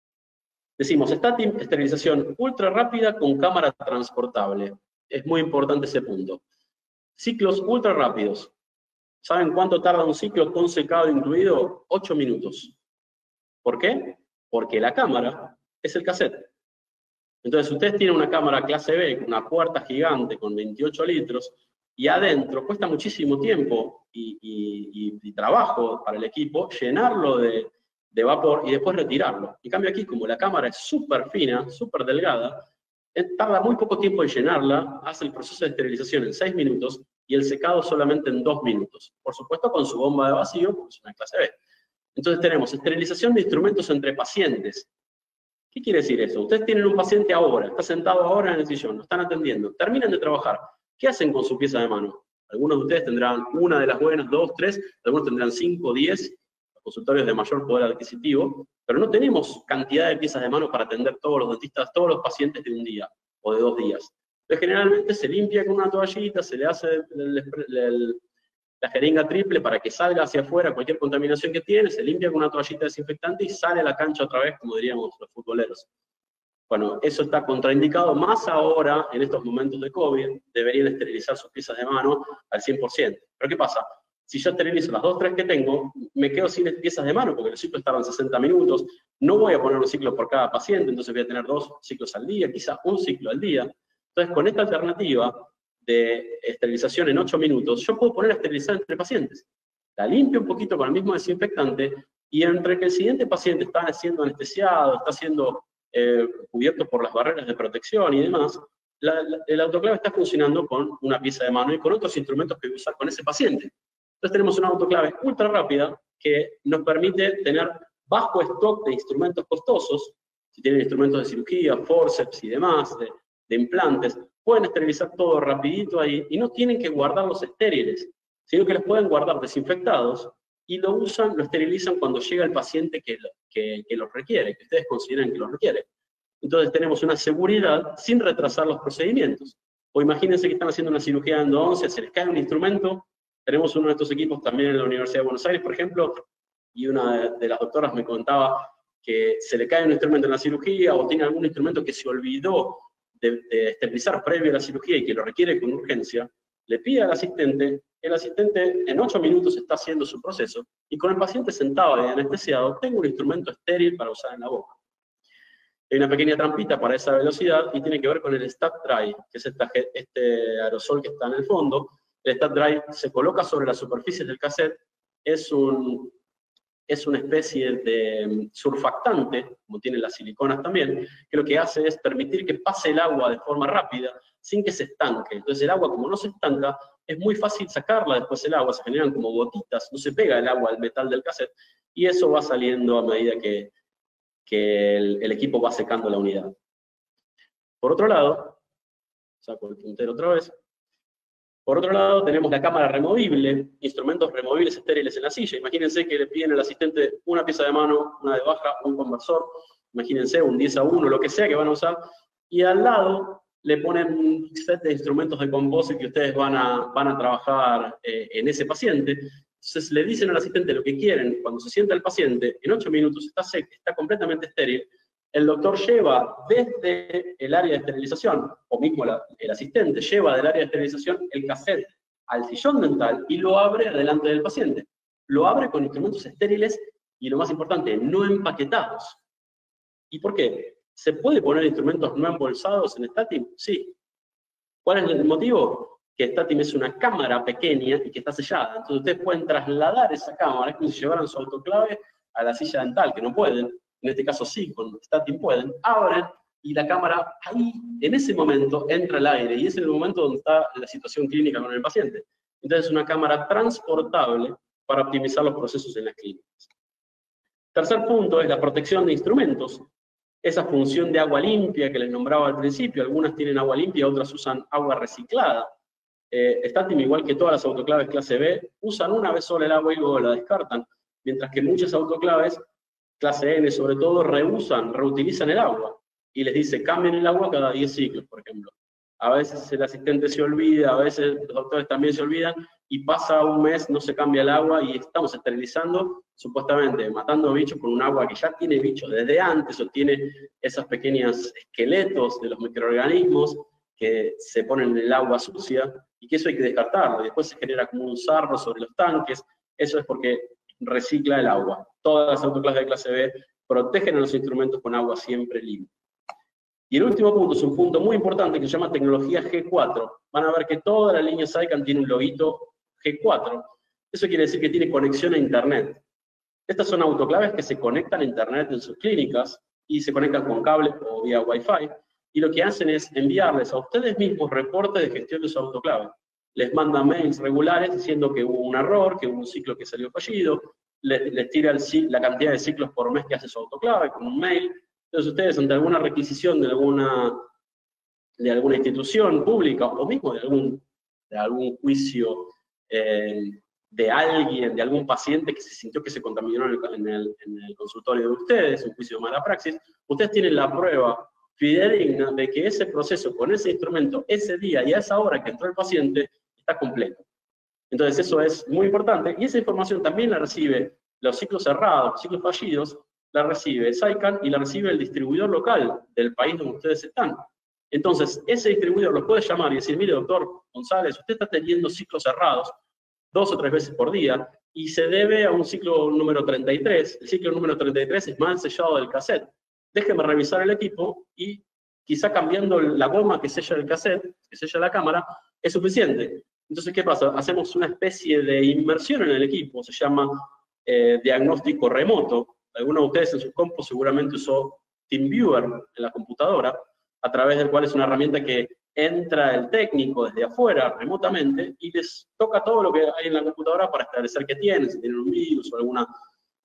Decimos, Statin, esterilización ultra rápida con cámara transportable. Es muy importante ese punto. Ciclos ultra rápidos. ¿Saben cuánto tarda un ciclo con secado incluido? ocho minutos. ¿Por qué? Porque la cámara es el cassette. Entonces, ustedes tienen una cámara clase B, con una puerta gigante con veintiocho litros, y adentro cuesta muchísimo tiempo y, y, y, y trabajo para el equipo llenarlo de... de vapor y después retirarlo. En cambio aquí, como la cámara es súper fina, súper delgada, tarda muy poco tiempo en llenarla, hace el proceso de esterilización en seis minutos y el secado solamente en dos minutos. Por supuesto con su bomba de vacío, porque es una clase B. Entonces tenemos esterilización de instrumentos entre pacientes. ¿Qué quiere decir eso? Ustedes tienen un paciente ahora, está sentado ahora en el sillón, lo están atendiendo, terminan de trabajar. ¿Qué hacen con su pieza de mano? Algunos de ustedes tendrán una de las buenas, dos, tres, algunos tendrán cinco, diez, consultorios de mayor poder adquisitivo, pero no tenemos cantidad de piezas de mano para atender todos los dentistas, todos los pacientes de un día o de dos días. Entonces generalmente se limpia con una toallita, se le hace el, el, el, la jeringa triple para que salga hacia afuera cualquier contaminación que tiene, se limpia con una toallita desinfectante y sale a la cancha otra vez, como diríamos los futboleros. Bueno, eso está contraindicado, más ahora, en estos momentos de COVID, deberían esterilizar sus piezas de mano al cien por ciento. ¿Pero qué pasa? Si yo esterilizo las dos o tres que tengo, me quedo sin piezas de mano, porque los ciclos tardan sesenta minutos, no voy a poner un ciclo por cada paciente, entonces voy a tener dos ciclos al día, quizá un ciclo al día. Entonces, con esta alternativa de esterilización en ocho minutos, yo puedo poner a esterilizar entre pacientes. La limpio un poquito con el mismo desinfectante, y entre que el siguiente paciente está siendo anestesiado, está siendo eh, cubierto por las barreras de protección y demás, la, la, el autoclave está funcionando con una pieza de mano y con otros instrumentos que voy a usar con ese paciente. Entonces tenemos una autoclave ultra rápida que nos permite tener bajo stock de instrumentos costosos, si tienen instrumentos de cirugía, forceps y demás, de, de implantes, pueden esterilizar todo rapidito ahí y no tienen que guardarlos estériles, sino que los pueden guardar desinfectados y lo usan, lo esterilizan cuando llega el paciente que, que, que los requiere, que ustedes consideren que los requiere. Entonces tenemos una seguridad sin retrasar los procedimientos. O imagínense que están haciendo una cirugía endodoncia, se les cae un instrumento. Tenemos uno de estos equipos también en la Universidad de Buenos Aires, por ejemplo, y una de, de las doctoras me contaba que se le cae un instrumento en la cirugía o tiene algún instrumento que se olvidó de, de esterilizar previo a la cirugía y que lo requiere con urgencia, le pide al asistente, el asistente en ocho minutos está haciendo su proceso y con el paciente sentado y anestesiado, tengo un instrumento estéril para usar en la boca. Hay una pequeña trampita para esa velocidad y tiene que ver con el Stat Dry, que es esta, este aerosol que está en el fondo. El Stat Dry se coloca sobre las superficies del cassette, es, un, es una especie de surfactante, como tienen las siliconas también, que lo que hace es permitir que pase el agua de forma rápida, sin que se estanque. Entonces el agua, como no se estanca, es muy fácil sacarla después del agua, se generan como gotitas, no se pega el agua al metal del cassette, y eso va saliendo a medida que, que el, el equipo va secando la unidad. Por otro lado, saco el puntero otra vez, por otro lado tenemos la cámara removible, instrumentos removibles estériles en la silla. Imagínense que le piden al asistente una pieza de mano, una de baja, un conversor, imagínense un diez a uno, lo que sea que van a usar, y al lado le ponen un set de instrumentos de composite que ustedes van a, van a trabajar eh, en ese paciente. Entonces le dicen al asistente lo que quieren. Cuando se sienta el paciente, en ocho minutos está seco, está completamente estéril. El doctor lleva desde el área de esterilización, o mismo la, el asistente lleva del área de esterilización el cassette al sillón dental y lo abre delante del paciente. Lo abre con instrumentos estériles y, lo más importante, no empaquetados. ¿Y por qué? ¿Se puede poner instrumentos no embolsados en Statim? Sí. ¿Cuál es el motivo? Que Statim es una cámara pequeña y que está sellada. Entonces ustedes pueden trasladar esa cámara, es como si llevaran su autoclave a la silla dental, que no pueden. En este caso sí, con Statim pueden. Abren y la cámara ahí, en ese momento, entra el aire. Y es en el momento donde está la situación clínica con el paciente. Entonces es una cámara transportable para optimizar los procesos en las clínicas. Tercer punto es la protección de instrumentos. Esa función de agua limpia que les nombraba al principio, algunas tienen agua limpia, otras usan agua reciclada. Eh, Statim, igual que todas las autoclaves clase B, usan una vez sola el agua y luego la descartan, mientras que muchas autoclaves, clase N sobre todo, reusan, reutilizan el agua, y les dice, cambien el agua cada diez ciclos, por ejemplo. A veces el asistente se olvida, a veces los doctores también se olvidan, y pasa un mes, no se cambia el agua, y estamos esterilizando, supuestamente, matando bichos con un agua que ya tiene bichos desde antes, o tiene esos pequeños esqueletos de los microorganismos que se ponen en el agua sucia, y que eso hay que descartarlo, y después se genera como un sarro sobre los tanques. Eso es porque recicla el agua. Todas las autoclaves de clase B protegen a los instrumentos con agua siempre limpia. Y el último punto es un punto muy importante que se llama tecnología G cuatro. Van a ver que toda la línea SciCam tiene un loguito G cuatro. Eso quiere decir que tiene conexión a Internet. Estas son autoclaves que se conectan a Internet en sus clínicas y se conectan con cable o vía Wi-Fi. Y lo que hacen es enviarles a ustedes mismos reportes de gestión de su autoclave. Les mandan mails regulares diciendo que hubo un error, que hubo un ciclo que salió fallido, les, les tira el, la cantidad de ciclos por mes que hace su autoclave con un mail. Entonces ustedes, ante alguna requisición de alguna, de alguna institución pública o mismo de algún, de algún juicio eh, de alguien, de algún paciente que se sintió que se contaminó en el, en, el, en el consultorio de ustedes, un juicio de mala praxis, ustedes tienen la prueba fidedigna de que ese proceso con ese instrumento, ese día y a esa hora que entró el paciente, está completo. Entonces eso es muy importante, y esa información también la recibe los ciclos cerrados, los ciclos fallidos, la recibe SciCam y la recibe el distribuidor local del país donde ustedes están. Entonces, ese distribuidor los puede llamar y decir, mire, doctor González, usted está teniendo ciclos cerrados dos o tres veces por día, y se debe a un ciclo número treinta y tres. El ciclo número treinta y tres es mal sellado del cassette. Déjeme revisar el equipo y quizá cambiando la goma que sella el cassette, que sella la cámara, es suficiente. Entonces, ¿qué pasa? Hacemos una especie de inmersión en el equipo, se llama eh, diagnóstico remoto. Algunos de ustedes en sus compus seguramente usó TeamViewer en la computadora, a través del cual es una herramienta que entra el técnico desde afuera, remotamente, y les toca todo lo que hay en la computadora para establecer qué tienen, si tienen un virus o alguna,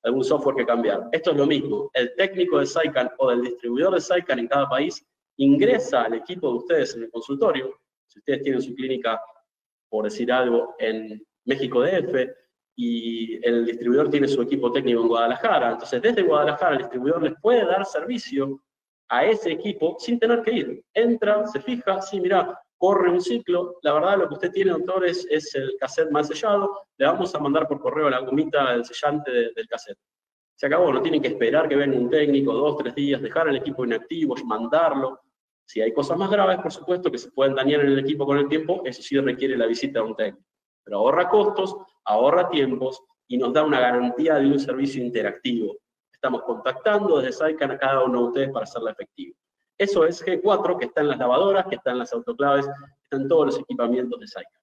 algún software que cambiar. Esto es lo mismo. El técnico de SciCan o del distribuidor de SciCan en cada país ingresa al equipo de ustedes en el consultorio. Si ustedes tienen su clínica, por decir algo, en México D F, y el distribuidor tiene su equipo técnico en Guadalajara, entonces desde Guadalajara el distribuidor les puede dar servicio a ese equipo sin tener que ir. Entra, se fija, sí, mira, corre un ciclo, la verdad lo que usted tiene, doctor, es, es el cassette mal sellado, le vamos a mandar por correo la gomita del sellante de, del cassette. Se acabó, no tienen que esperar que venga un técnico, dos, tres días, dejar el equipo inactivo, mandarlo. Si hay cosas más graves, por supuesto, que se pueden dañar en el equipo con el tiempo, eso sí requiere la visita de un técnico. Pero ahorra costos, ahorra tiempos y nos da una garantía de un servicio interactivo. Estamos contactando desde SciCan a cada uno de ustedes para hacerla efectiva. Eso es G cuatro, que está en las lavadoras, que está en las autoclaves, que está en todos los equipamientos de SciCan.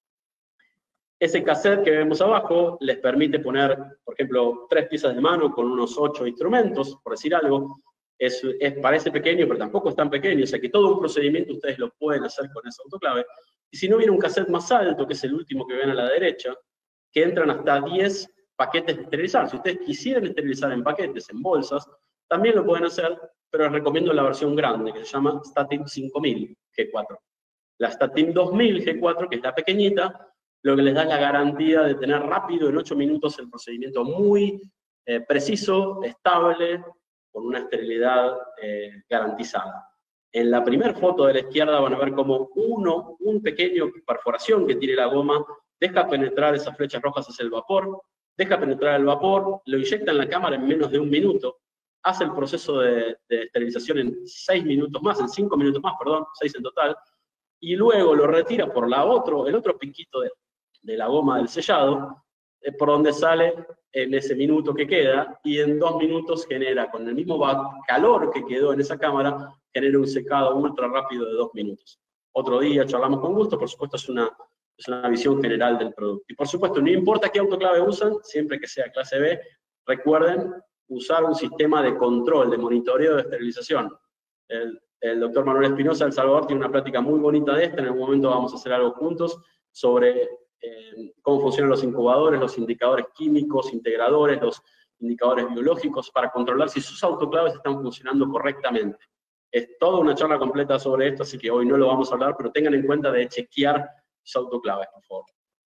Ese cassette que vemos abajo les permite poner, por ejemplo, tres piezas de mano con unos ocho instrumentos, por decir algo. Es, es, parece pequeño, pero tampoco es tan pequeño, o sea que todo un procedimiento ustedes lo pueden hacer con esa autoclave. Y si no, viene un cassette más alto, que es el último que ven a la derecha, que entran hasta diez paquetes de esterilizar. Si ustedes quisieran esterilizar en paquetes, en bolsas, también lo pueden hacer, pero les recomiendo la versión grande, que se llama Statim cinco mil G cuatro. La Statim dos mil G cuatro, que es la pequeñita, lo que les da es la garantía de tener rápido, en ocho minutos, el procedimiento muy eh, preciso, estable, con una esterilidad eh, garantizada. En la primera foto de la izquierda van a ver como uno, un pequeño perforación que tiene la goma, deja penetrar esas flechas rojas hacia el vapor, deja penetrar el vapor, lo inyecta en la cámara en menos de un minuto, hace el proceso de, de esterilización en seis minutos más, en cinco minutos más, perdón, seis en total, y luego lo retira por la otro, el otro piquito de, de la goma del sellado, eh, por donde sale en ese minuto que queda, y en dos minutos genera, con el mismo calor que quedó en esa cámara, genera un secado ultra rápido de dos minutos. Otro día charlamos con gusto, por supuesto es una, es una visión general del producto. Y por supuesto, no importa qué autoclave usan, siempre que sea clase B, recuerden usar un sistema de control, de monitoreo de esterilización. El, el doctor Manuel Espinosa de El Salvador tiene una plática muy bonita de esta, en algún momento vamos a hacer algo juntos, sobre eh, cómo funcionan los incubadores, los indicadores químicos, integradores, los indicadores biológicos, para controlar si sus autoclaves están funcionando correctamente. Es toda una charla completa sobre esto, así que hoy no lo vamos a hablar, pero tengan en cuenta de chequear sus autoclaves, por favor.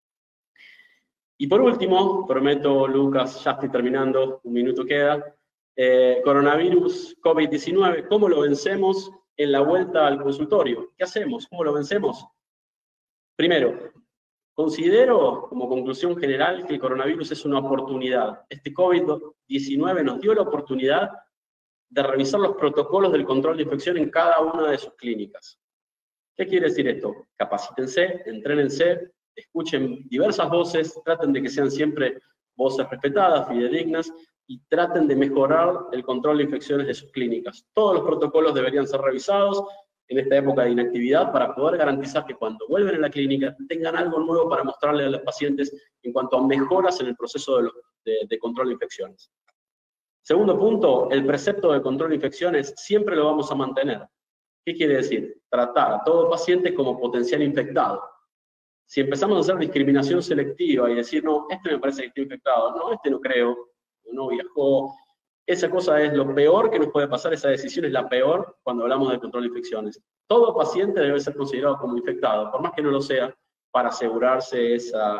Y por último, prometo, Lucas, ya estoy terminando, un minuto queda, eh, coronavirus COVID diecinueve, ¿cómo lo vencemos en la vuelta al consultorio? ¿Qué hacemos? ¿Cómo lo vencemos? Primero, considero como conclusión general que el coronavirus es una oportunidad. Este COVID diecinueve nos dio la oportunidad de revisar los protocolos del control de infección en cada una de sus clínicas. ¿Qué quiere decir esto? Capacítense, entrénense, escuchen diversas voces, traten de que sean siempre voces respetadas, fidedignas, y traten de mejorar el control de infecciones de sus clínicas. Todos los protocolos deberían ser revisados en esta época de inactividad para poder garantizar que cuando vuelven a la clínica tengan algo nuevo para mostrarle a los pacientes en cuanto a mejoras en el proceso de, los, de, de control de infecciones. Segundo punto, el precepto de control de infecciones siempre lo vamos a mantener. ¿Qué quiere decir? Tratar a todo paciente como potencial infectado. Si empezamos a hacer discriminación selectiva y decir, no, este me parece que está infectado, no, este no creo, no viajó, esa cosa es lo peor que nos puede pasar, esa decisión es la peor cuando hablamos de control de infecciones. Todo paciente debe ser considerado como infectado, por más que no lo sea, para asegurarse esa,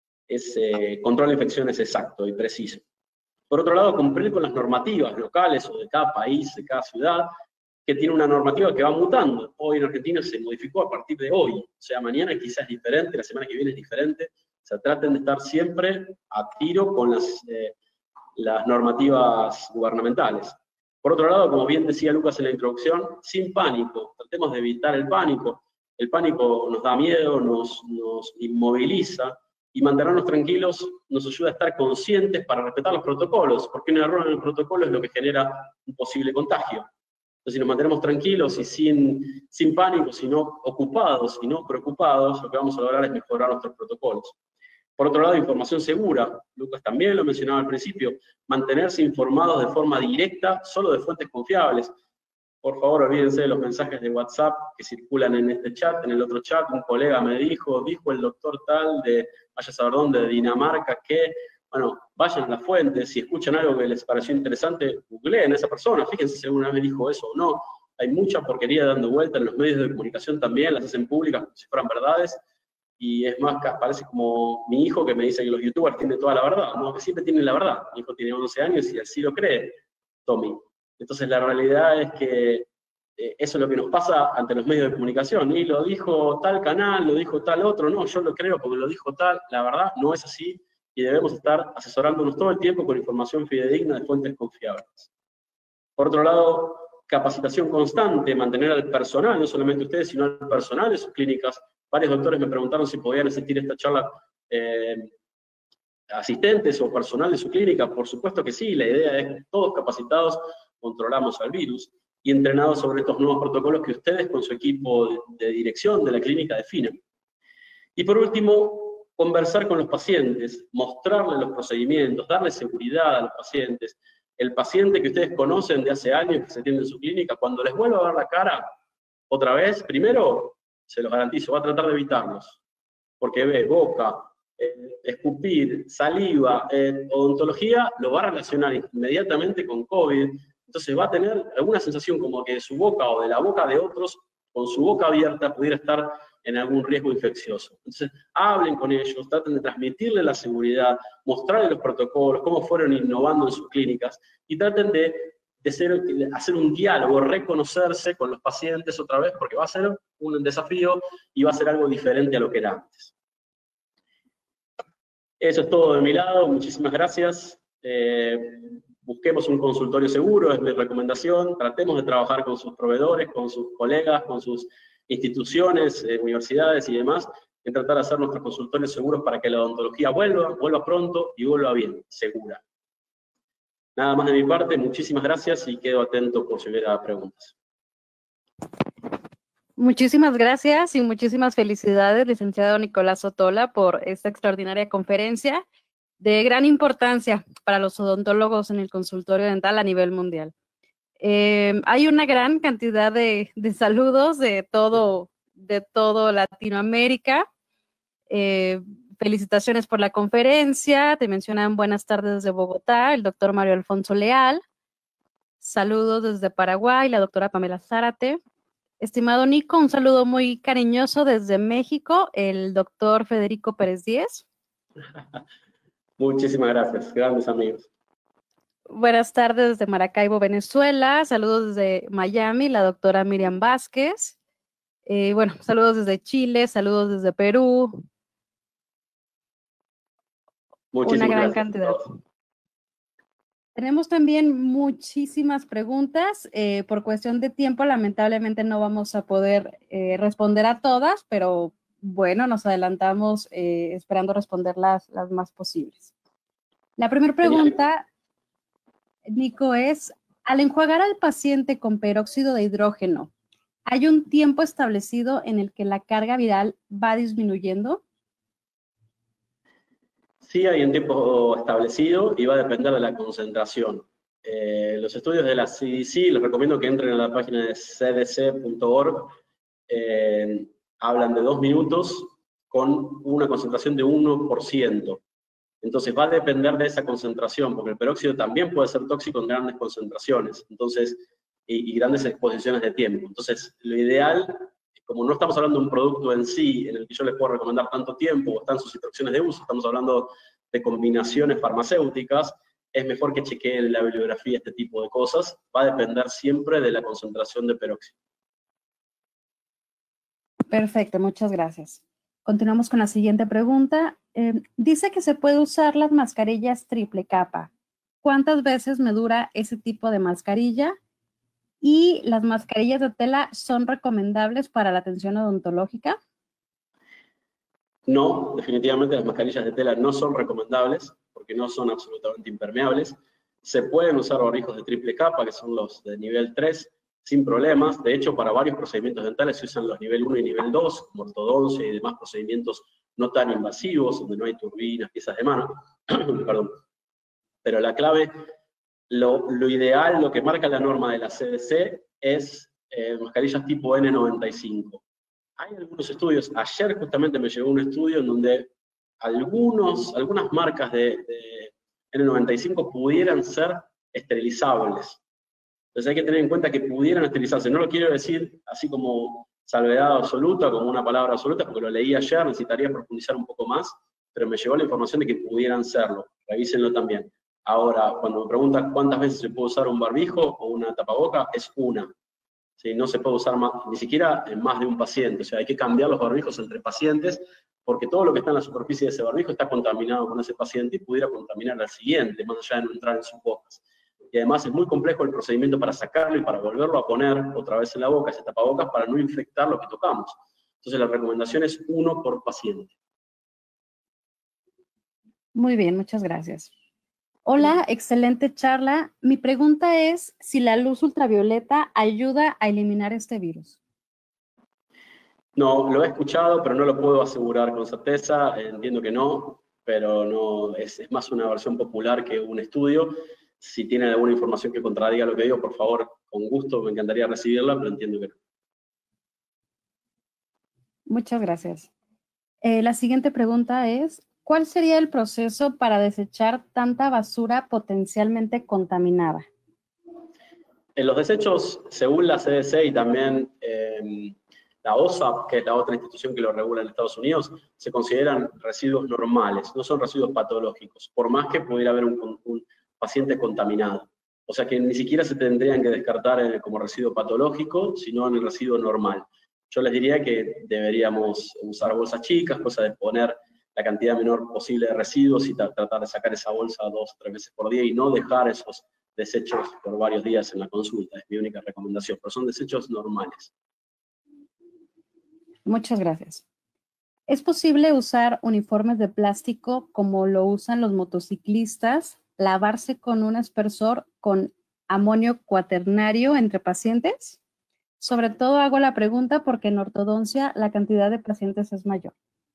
ese control de infecciones exacto y preciso. Por otro lado, cumplir con las normativas locales o de cada país, de cada ciudad, que tiene una normativa que va mutando. Hoy en Argentina se modificó a partir de hoy, o sea, mañana quizás es diferente, la semana que viene es diferente, o sea, traten de estar siempre a tiro con las, eh, las normativas gubernamentales. Por otro lado, como bien decía Lucas en la introducción, sin pánico, tratemos de evitar el pánico. El pánico nos da miedo, nos, nos inmoviliza, y mantenernos tranquilos nos ayuda a estar conscientes para respetar los protocolos, porque un error en el protocolo es lo que genera un posible contagio. Entonces, si nos mantenemos tranquilos y sin, sin pánico, sino ocupados y no preocupados, lo que vamos a lograr es mejorar nuestros protocolos. Por otro lado, información segura. Lucas también lo mencionaba al principio. Mantenerse informados de forma directa, solo de fuentes confiables. Por favor, olvídense de los mensajes de WhatsApp que circulan en este chat, en el otro chat. Un colega me dijo, dijo el doctor tal de, vaya a saber dónde, de Dinamarca, que... Bueno, vayan a la fuente, si escuchan algo que les pareció interesante, googleen a esa persona, fíjense si alguna vez dijo eso o no. Hay mucha porquería dando vuelta en los medios de comunicación también, las hacen públicas como si fueran verdades, y es más, parece como mi hijo que me dice que los youtubers tienen toda la verdad, no, que siempre tienen la verdad. Mi hijo tiene once años y así lo cree, Tommy. Entonces la realidad es que eh, eso es lo que nos pasa ante los medios de comunicación, y lo dijo tal canal, lo dijo tal otro, no, yo lo creo porque lo dijo tal, la verdad no es así, y debemos estar asesorándonos todo el tiempo con información fidedigna de fuentes confiables. Por otro lado, capacitación constante, mantener al personal, no solamente ustedes, sino al personal de sus clínicas. Varios doctores me preguntaron si podían asistir a esta charla eh, asistentes o personal de su clínica. Por supuesto que sí, la idea es que todos capacitados controlamos al virus y entrenados sobre estos nuevos protocolos que ustedes con su equipo de, de dirección de la clínica definen. Y por último, conversar con los pacientes, mostrarles los procedimientos, darles seguridad a los pacientes. El paciente que ustedes conocen de hace años que se atiende en su clínica, cuando les vuelva a ver la cara, otra vez, primero, se los garantizo, va a tratar de evitarlos, porque ve boca, eh, escupir, saliva, eh, odontología, lo va a relacionar inmediatamente con COVID, entonces va a tener alguna sensación como que de su boca o de la boca de otros, con su boca abierta, pudiera estar en algún riesgo infeccioso. Entonces, hablen con ellos, traten de transmitirle la seguridad, mostrarles los protocolos, cómo fueron innovando en sus clínicas, y traten de, de, ser, de hacer un diálogo, reconocerse con los pacientes otra vez, porque va a ser un desafío y va a ser algo diferente a lo que era antes. Eso es todo de mi lado, muchísimas gracias. Eh, busquemos un consultorio seguro, es mi recomendación, tratemos de trabajar con sus proveedores, con sus colegas, con sus instituciones, eh, universidades y demás, en tratar de hacer nuestros consultorios seguros para que la odontología vuelva, vuelva pronto y vuelva bien, segura. Nada más de mi parte, muchísimas gracias y quedo atento por si hubiera preguntas. Muchísimas gracias y muchísimas felicidades, licenciado Nicolás Otola, por esta extraordinaria conferencia de gran importancia para los odontólogos en el consultorio dental a nivel mundial. Eh, hay una gran cantidad de, de saludos de todo, de todo Latinoamérica. Eh, felicitaciones por la conferencia. Te mencionan buenas tardes desde Bogotá, el doctor Mario Alfonso Leal. Saludos desde Paraguay, la doctora Pamela Zárate. Estimado Nico, un saludo muy cariñoso desde México, el doctor Federico Pérez Díez. Muchísimas gracias, grandes amigos. Buenas tardes desde Maracaibo, Venezuela. Saludos desde Miami, la doctora Miriam Vázquez. Eh, bueno, saludos desde Chile, saludos desde Perú. Muchísimas Una gran gracias cantidad. Tenemos también muchísimas preguntas. Eh, por cuestión de tiempo, lamentablemente no vamos a poder eh, responder a todas, pero bueno, nos adelantamos eh, esperando responder las, las más posibles. La primera pregunta, Nico, es, al enjuagar al paciente con peróxido de hidrógeno, ¿hay un tiempo establecido en el que la carga viral va disminuyendo? Sí, hay un tiempo establecido y va a depender de la concentración. Eh, los estudios de la C D C, les recomiendo que entren a la página de c d c punto org, eh, hablan de dos minutos con una concentración de uno por ciento. Entonces va a depender de esa concentración, porque el peróxido también puede ser tóxico en grandes concentraciones, entonces, y, y grandes exposiciones de tiempo. Entonces, lo ideal, como no estamos hablando de un producto en sí, en el que yo les puedo recomendar tanto tiempo, o están sus instrucciones de uso, estamos hablando de combinaciones farmacéuticas, es mejor que chequeen la bibliografía este tipo de cosas, va a depender siempre de la concentración de peróxido. Perfecto, muchas gracias. Continuamos con la siguiente pregunta. Eh, dice que se puede usar las mascarillas triple capa. ¿Cuántas veces me dura ese tipo de mascarilla? ¿Y las mascarillas de tela son recomendables para la atención odontológica? No, definitivamente las mascarillas de tela no son recomendables, porque no son absolutamente impermeables. Se pueden usar barbijos de triple capa, que son los de nivel tres, sin problemas. De hecho, para varios procedimientos dentales se usan los nivel uno y nivel dos, como ortodoncia y demás procedimientos no tan invasivos, donde no hay turbinas, piezas de mano. Perdón. Pero la clave, lo, lo ideal, lo que marca la norma de la C D C es eh, mascarillas tipo N noventa y cinco. Hay algunos estudios, ayer justamente me llegó un estudio en donde algunos, algunas marcas de, de N noventa y cinco pudieran ser esterilizables. Entonces hay que tener en cuenta que pudieran esterilizarse. No lo quiero decir así como salvedad absoluta, como una palabra absoluta, porque lo leí ayer, necesitaría profundizar un poco más, pero me llegó la información de que pudieran serlo. Revísenlo también. Ahora, cuando me preguntan cuántas veces se puede usar un barbijo o una tapaboca, es una. ¿Sí? No se puede usar más, ni siquiera en más de un paciente. O sea, hay que cambiar los barbijos entre pacientes, porque todo lo que está en la superficie de ese barbijo está contaminado con ese paciente y pudiera contaminar al siguiente, más allá de no entrar en sus bocas. Y además es muy complejo el procedimiento para sacarlo y para volverlo a poner otra vez en la boca, ese tapabocas, para no infectar lo que tocamos. Entonces la recomendación es uno por paciente. Muy bien, muchas gracias. Hola, excelente charla. Mi pregunta es si la luz ultravioleta ayuda a eliminar este virus. No, lo he escuchado, pero no lo puedo asegurar con certeza. Entiendo que no, pero no es, es más una versión popular que un estudio. Si tienen alguna información que contradiga lo que digo, por favor, con gusto, me encantaría recibirla, pero entiendo que no. Muchas gracias. Eh, la siguiente pregunta es, ¿cuál sería el proceso para desechar tanta basura potencialmente contaminada? En los desechos, según la C D C y también eh, la O S A P, que es la otra institución que lo regula en Estados Unidos, se consideran residuos normales, no son residuos patológicos, por más que pudiera haber un, un paciente contaminado. O sea que ni siquiera se tendrían que descartar como residuo patológico, sino en el residuo normal. Yo les diría que deberíamos usar bolsas chicas, cosa de poner la cantidad menor posible de residuos y tratar de sacar esa bolsa dos o tres veces por día y no dejar esos desechos por varios días en la consulta. Es mi única recomendación, pero son desechos normales. Muchas gracias. ¿Es posible usar uniformes de plástico como lo usan los motociclistas, lavarse con un aspersor con amonio cuaternario entre pacientes? Sobre todo hago la pregunta porque en ortodoncia la cantidad de pacientes es mayor.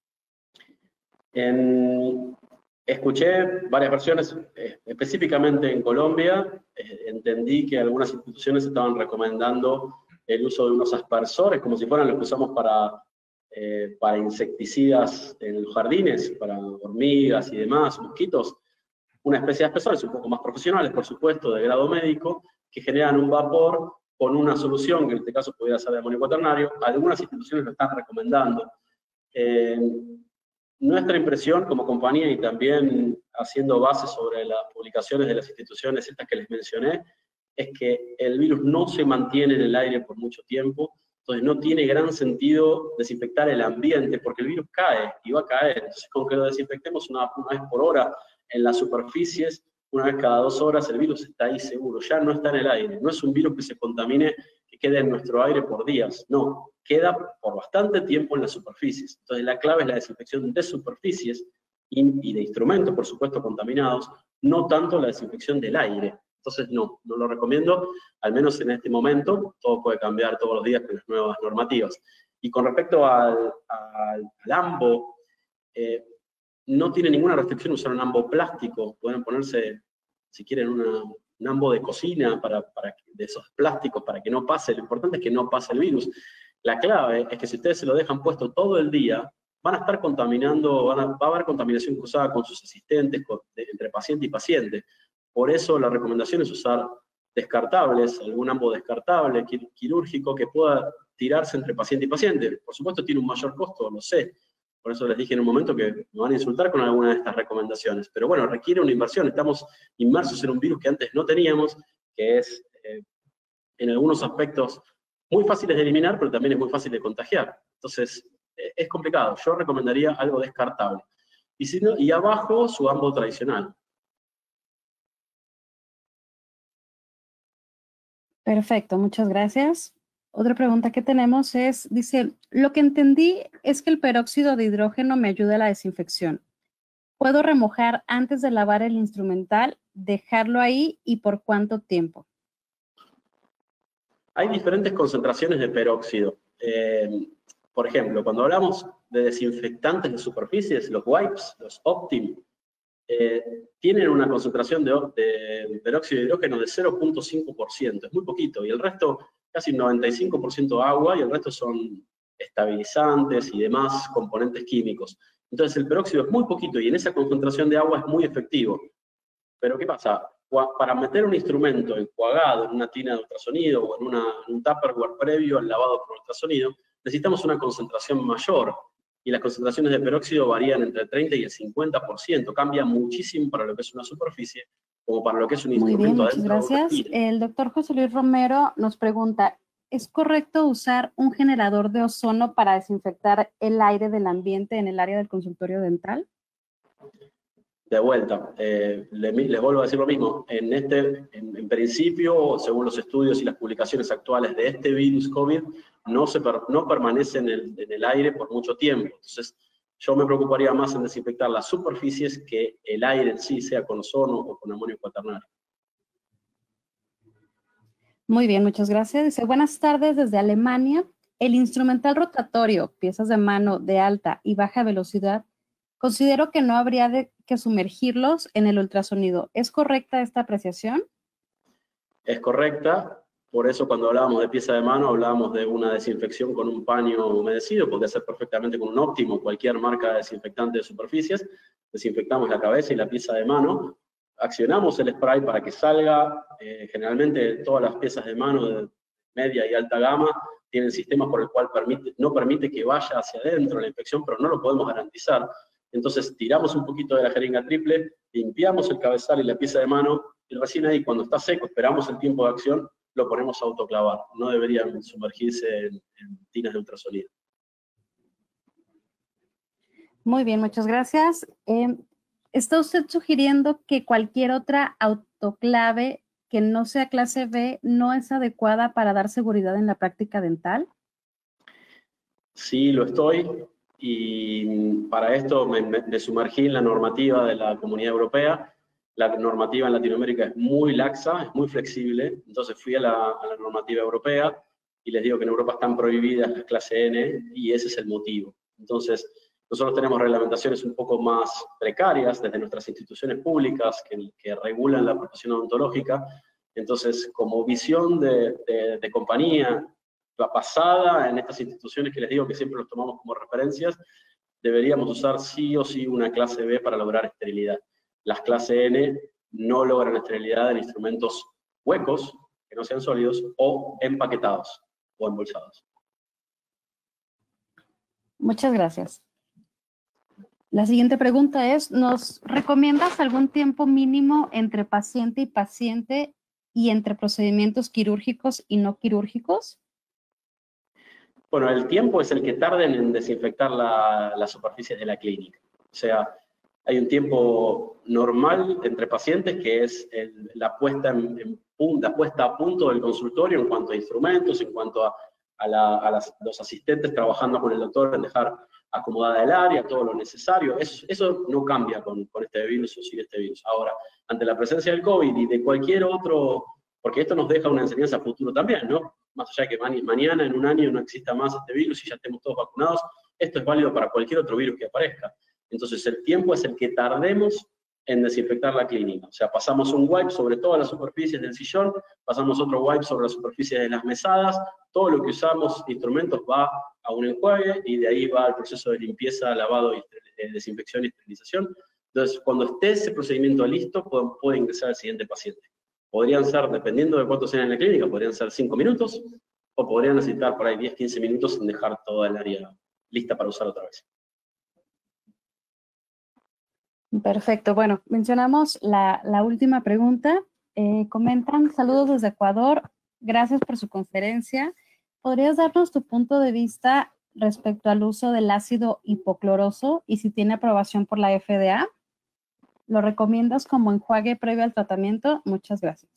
En, escuché varias versiones, eh, específicamente en Colombia, eh, entendí que algunas instituciones estaban recomendando el uso de unos aspersores, como si fueran los que usamos para, eh, para insecticidas en los jardines, para hormigas y demás, mosquitos, una especie de aspersores un poco más profesionales, por supuesto, de grado médico, que generan un vapor con una solución, que en este caso pudiera ser de amonio cuaternario. Algunas instituciones lo están recomendando. Eh, nuestra impresión como compañía, y también haciendo base sobre las publicaciones de las instituciones estas que les mencioné, es que el virus no se mantiene en el aire por mucho tiempo, entonces no tiene gran sentido desinfectar el ambiente, porque el virus cae y va a caer. Entonces con que lo desinfectemos una, una vez por hora en las superficies, una vez cada dos horas, el virus está ahí seguro, ya no está en el aire. No es un virus que se contamine, que quede en nuestro aire por días, no, queda por bastante tiempo en las superficies. Entonces la clave es la desinfección de superficies y, y de instrumentos, por supuesto, contaminados, no tanto la desinfección del aire. Entonces no, no lo recomiendo, al menos en este momento. Todo puede cambiar todos los días con las nuevas normativas. Y con respecto al, al, al ambo, eh, no tiene ninguna restricción usar un ambo plástico. Pueden ponerse, si quieren, una, un ambo de cocina para, para, de esos plásticos para que no pase. Lo importante es que no pase el virus. La clave es que si ustedes se lo dejan puesto todo el día, van a estar contaminando, van a, va a haber contaminación cruzada con sus asistentes, con, de, entre paciente y paciente. Por eso la recomendación es usar descartables, algún ambo descartable, quirúrgico, que pueda tirarse entre paciente y paciente. Por supuesto tiene un mayor costo, lo sé. Por eso les dije en un momento que me van a insultar con alguna de estas recomendaciones. Pero bueno, requiere una inversión. Estamos inmersos en un virus que antes no teníamos, que es eh, en algunos aspectos muy fáciles de eliminar, pero también es muy fácil de contagiar. Entonces, eh, es complicado. Yo recomendaría algo descartable. Y, si no, y abajo su ambo tradicional. Perfecto, muchas gracias. Otra pregunta que tenemos es, dice, lo que entendí es que el peróxido de hidrógeno me ayuda a la desinfección. ¿Puedo remojar antes de lavar el instrumental, dejarlo ahí y por cuánto tiempo? Hay diferentes concentraciones de peróxido. Eh, por ejemplo, cuando hablamos de desinfectantes de superficies, los wipes, los Optim, eh, tienen una concentración de, de peróxido de hidrógeno de cero punto cinco por ciento, es muy poquito, y el resto, casi noventa y cinco por ciento agua, y el resto son estabilizantes y demás componentes químicos. Entonces el peróxido es muy poquito, y en esa concentración de agua es muy efectivo. Pero ¿qué pasa? Para meter un instrumento enjuagado en una tina de ultrasonido o en, una, en un Tupperware previo al lavado por ultrasonido, necesitamos una concentración mayor. Y las concentraciones de peróxido varían entre el treinta y el cincuenta por ciento. Cambia muchísimo para lo que es una superficie, como para lo que es un Muy instrumento bien, muchas gracias. El doctor José Luis Romero nos pregunta, ¿es correcto usar un generador de ozono para desinfectar el aire del ambiente en el área del consultorio dental? De vuelta, eh, les, les vuelvo a decir lo mismo. En, este, en, en principio, según los estudios y las publicaciones actuales de este virus COVID, no, se per, no permanece en el, en el aire por mucho tiempo. Entonces, yo me preocuparía más en desinfectar las superficies que el aire en sí, sea con ozono o con amonio cuaternario. Muy bien, muchas gracias. Dice, buenas tardes desde Alemania. El instrumental rotatorio, piezas de mano de alta y baja velocidad, considero que no habría de que sumergirlos en el ultrasonido. ¿Es correcta esta apreciación? Es correcta. Por eso cuando hablábamos de pieza de mano, hablábamos de una desinfección con un paño humedecido. Podría ser perfectamente con un óptimo, cualquier marca de desinfectante de superficies. Desinfectamos la cabeza y la pieza de mano. Accionamos el spray para que salga. Eh, generalmente todas las piezas de mano de media y alta gama tienen sistemas por el cual permite, no permite que vaya hacia adentro la infección, pero no lo podemos garantizar. Entonces tiramos un poquito de la jeringa triple, limpiamos el cabezal y la pieza de mano, y recién ahí cuando está seco, esperamos el tiempo de acción, lo ponemos a autoclavar. No deberían sumergirse en, en tinas de ultrasonido. Muy bien, muchas gracias. Eh, ¿Está usted sugiriendo que cualquier otra autoclave que no sea clase B no es adecuada para dar seguridad en la práctica dental? Sí, lo estoy. Y para esto me, me sumergí en la normativa de la Comunidad Europea. La normativa en Latinoamérica es muy laxa, es muy flexible, entonces fui a la, a la normativa europea y les digo que en Europa están prohibidas las clase N y ese es el motivo. Entonces, nosotros tenemos reglamentaciones un poco más precarias desde nuestras instituciones públicas que, que regulan la profesión odontológica. Entonces, como visión de, de, de compañía, la pasada en estas instituciones que les digo que siempre los tomamos como referencias, deberíamos usar sí o sí una clase B para lograr esterilidad. Las clase N no logran esterilidad en instrumentos huecos, que no sean sólidos, o empaquetados o embolsados. Muchas gracias. La siguiente pregunta es, ¿nos recomiendas algún tiempo mínimo entre paciente y paciente y entre procedimientos quirúrgicos y no quirúrgicos? Bueno, el tiempo es el que tarden en desinfectar la, las superficies de la clínica. O sea, hay un tiempo normal entre pacientes que es el, la, puesta en, en punta, puesta a punto del consultorio en cuanto a instrumentos, en cuanto a, a, la, a las, los asistentes trabajando con el doctor en dejar acomodada el área, todo lo necesario. Eso, eso no cambia con, con este virus o sin este virus. Ahora, ante la presencia del COVID y de cualquier otro, porque esto nos deja una enseñanza a futuro también, ¿no? Más allá de que mañana, en un año, no exista más este virus y ya estemos todos vacunados, esto es válido para cualquier otro virus que aparezca. Entonces, el tiempo es el que tardemos en desinfectar la clínica. O sea, pasamos un wipe sobre todas las superficies del sillón, pasamos otro wipe sobre las superficies de las mesadas, todo lo que usamos, instrumentos, va a un enjuague y de ahí va el proceso de limpieza, lavado, y desinfección y esterilización. Entonces, cuando esté ese procedimiento listo, puede, puede ingresar al siguiente paciente. Podrían ser, dependiendo de cuánto sean en la clínica, podrían ser cinco minutos, o podrían necesitar por ahí diez, quince minutos en dejar toda el área lista para usar otra vez. Perfecto. Bueno, mencionamos la, la última pregunta. Eh, comentan, saludos desde Ecuador, gracias por su conferencia. ¿Podrías darnos tu punto de vista respecto al uso del ácido hipocloroso y si tiene aprobación por la F D A? ¿Lo recomiendas como enjuague previo al tratamiento? Muchas gracias.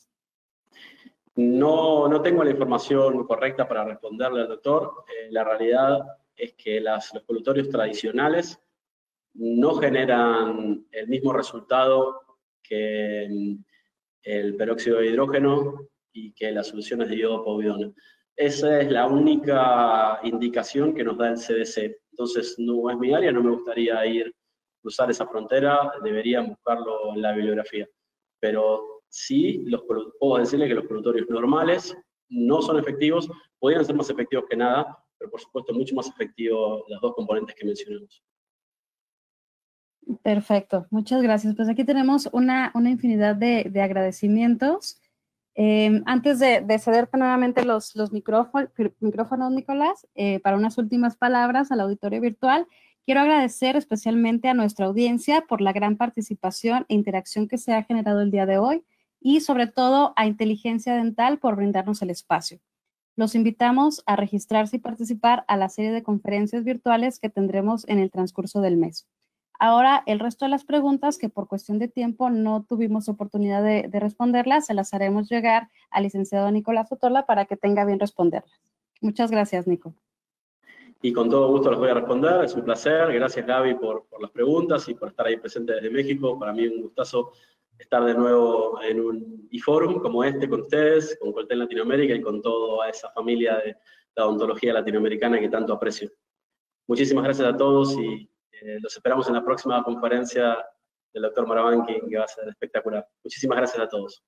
No, no tengo la información correcta para responderle al doctor. Eh, la realidad es que las, los colutorios tradicionales no generan el mismo resultado que el peróxido de hidrógeno y que las soluciones de iodo povidona. Esa es la única indicación que nos da el C D C. Entonces, no es mi área, no me gustaría ir cruzar esa frontera, deberían buscarlo en la bibliografía. Pero sí, los, puedo decirle que los colutorios normales no son efectivos, podrían ser más efectivos que nada, pero por supuesto mucho más efectivos las dos componentes que mencionamos. Perfecto, muchas gracias. Pues aquí tenemos una, una infinidad de, de agradecimientos. Eh, antes de, de cederte nuevamente los, los micrófonos, micrófonos, Nicolás, eh, para unas últimas palabras al auditorio virtual, quiero agradecer especialmente a nuestra audiencia por la gran participación e interacción que se ha generado el día de hoy y sobre todo a Inteligencia Dental por brindarnos el espacio. Los invitamos a registrarse y participar a la serie de conferencias virtuales que tendremos en el transcurso del mes. Ahora, el resto de las preguntas que por cuestión de tiempo no tuvimos oportunidad de, de responderlas, se las haremos llegar al licenciado Nicolás Otola para que tenga bien responderlas. Muchas gracias, Nico. Y con todo gusto les voy a responder, es un placer. Gracias, Gaby, por, por las preguntas y por estar ahí presente desde México. Para mí es un gustazo estar de nuevo en un e-forum como este con ustedes, con Colten Latinoamérica y con toda esa familia de la odontología latinoamericana que tanto aprecio. Muchísimas gracias a todos y eh, los esperamos en la próxima conferencia del doctor Marabanqui, que va a ser espectacular. Muchísimas gracias a todos.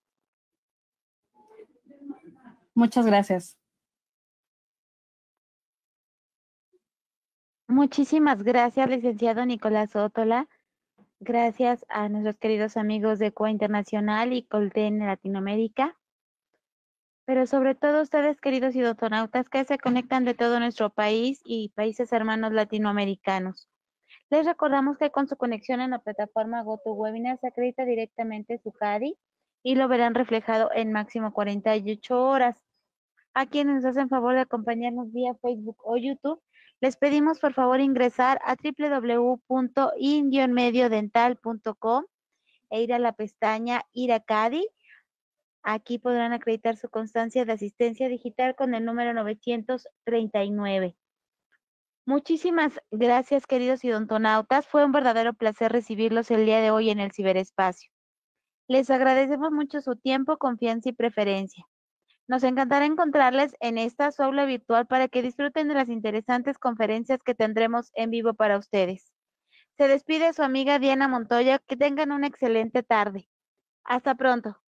Muchas gracias. Muchísimas gracias, licenciado Nicolás Otola. Gracias a nuestros queridos amigos de Cuba Internacional y Colten Latinoamérica. Pero sobre todo ustedes, queridos idontonautas, que se conectan de todo nuestro país y países hermanos latinoamericanos. Les recordamos que con su conexión en la plataforma GoToWebinar se acredita directamente su C A D I y lo verán reflejado en máximo cuarenta y ocho horas. A quienes nos hacen favor de acompañarnos vía Facebook o YouTube, les pedimos por favor ingresar a w w w punto in medio dental punto com e ir a la pestaña Ir a C A D I. Aquí podrán acreditar su constancia de asistencia digital con el número novecientos treinta y nueve. Muchísimas gracias, queridos idontonautas. Fue un verdadero placer recibirlos el día de hoy en el ciberespacio. Les agradecemos mucho su tiempo, confianza y preferencia. Nos encantará encontrarles en esta su aula virtual para que disfruten de las interesantes conferencias que tendremos en vivo para ustedes. Se despide su amiga Diana Montoya. Que tengan una excelente tarde. Hasta pronto.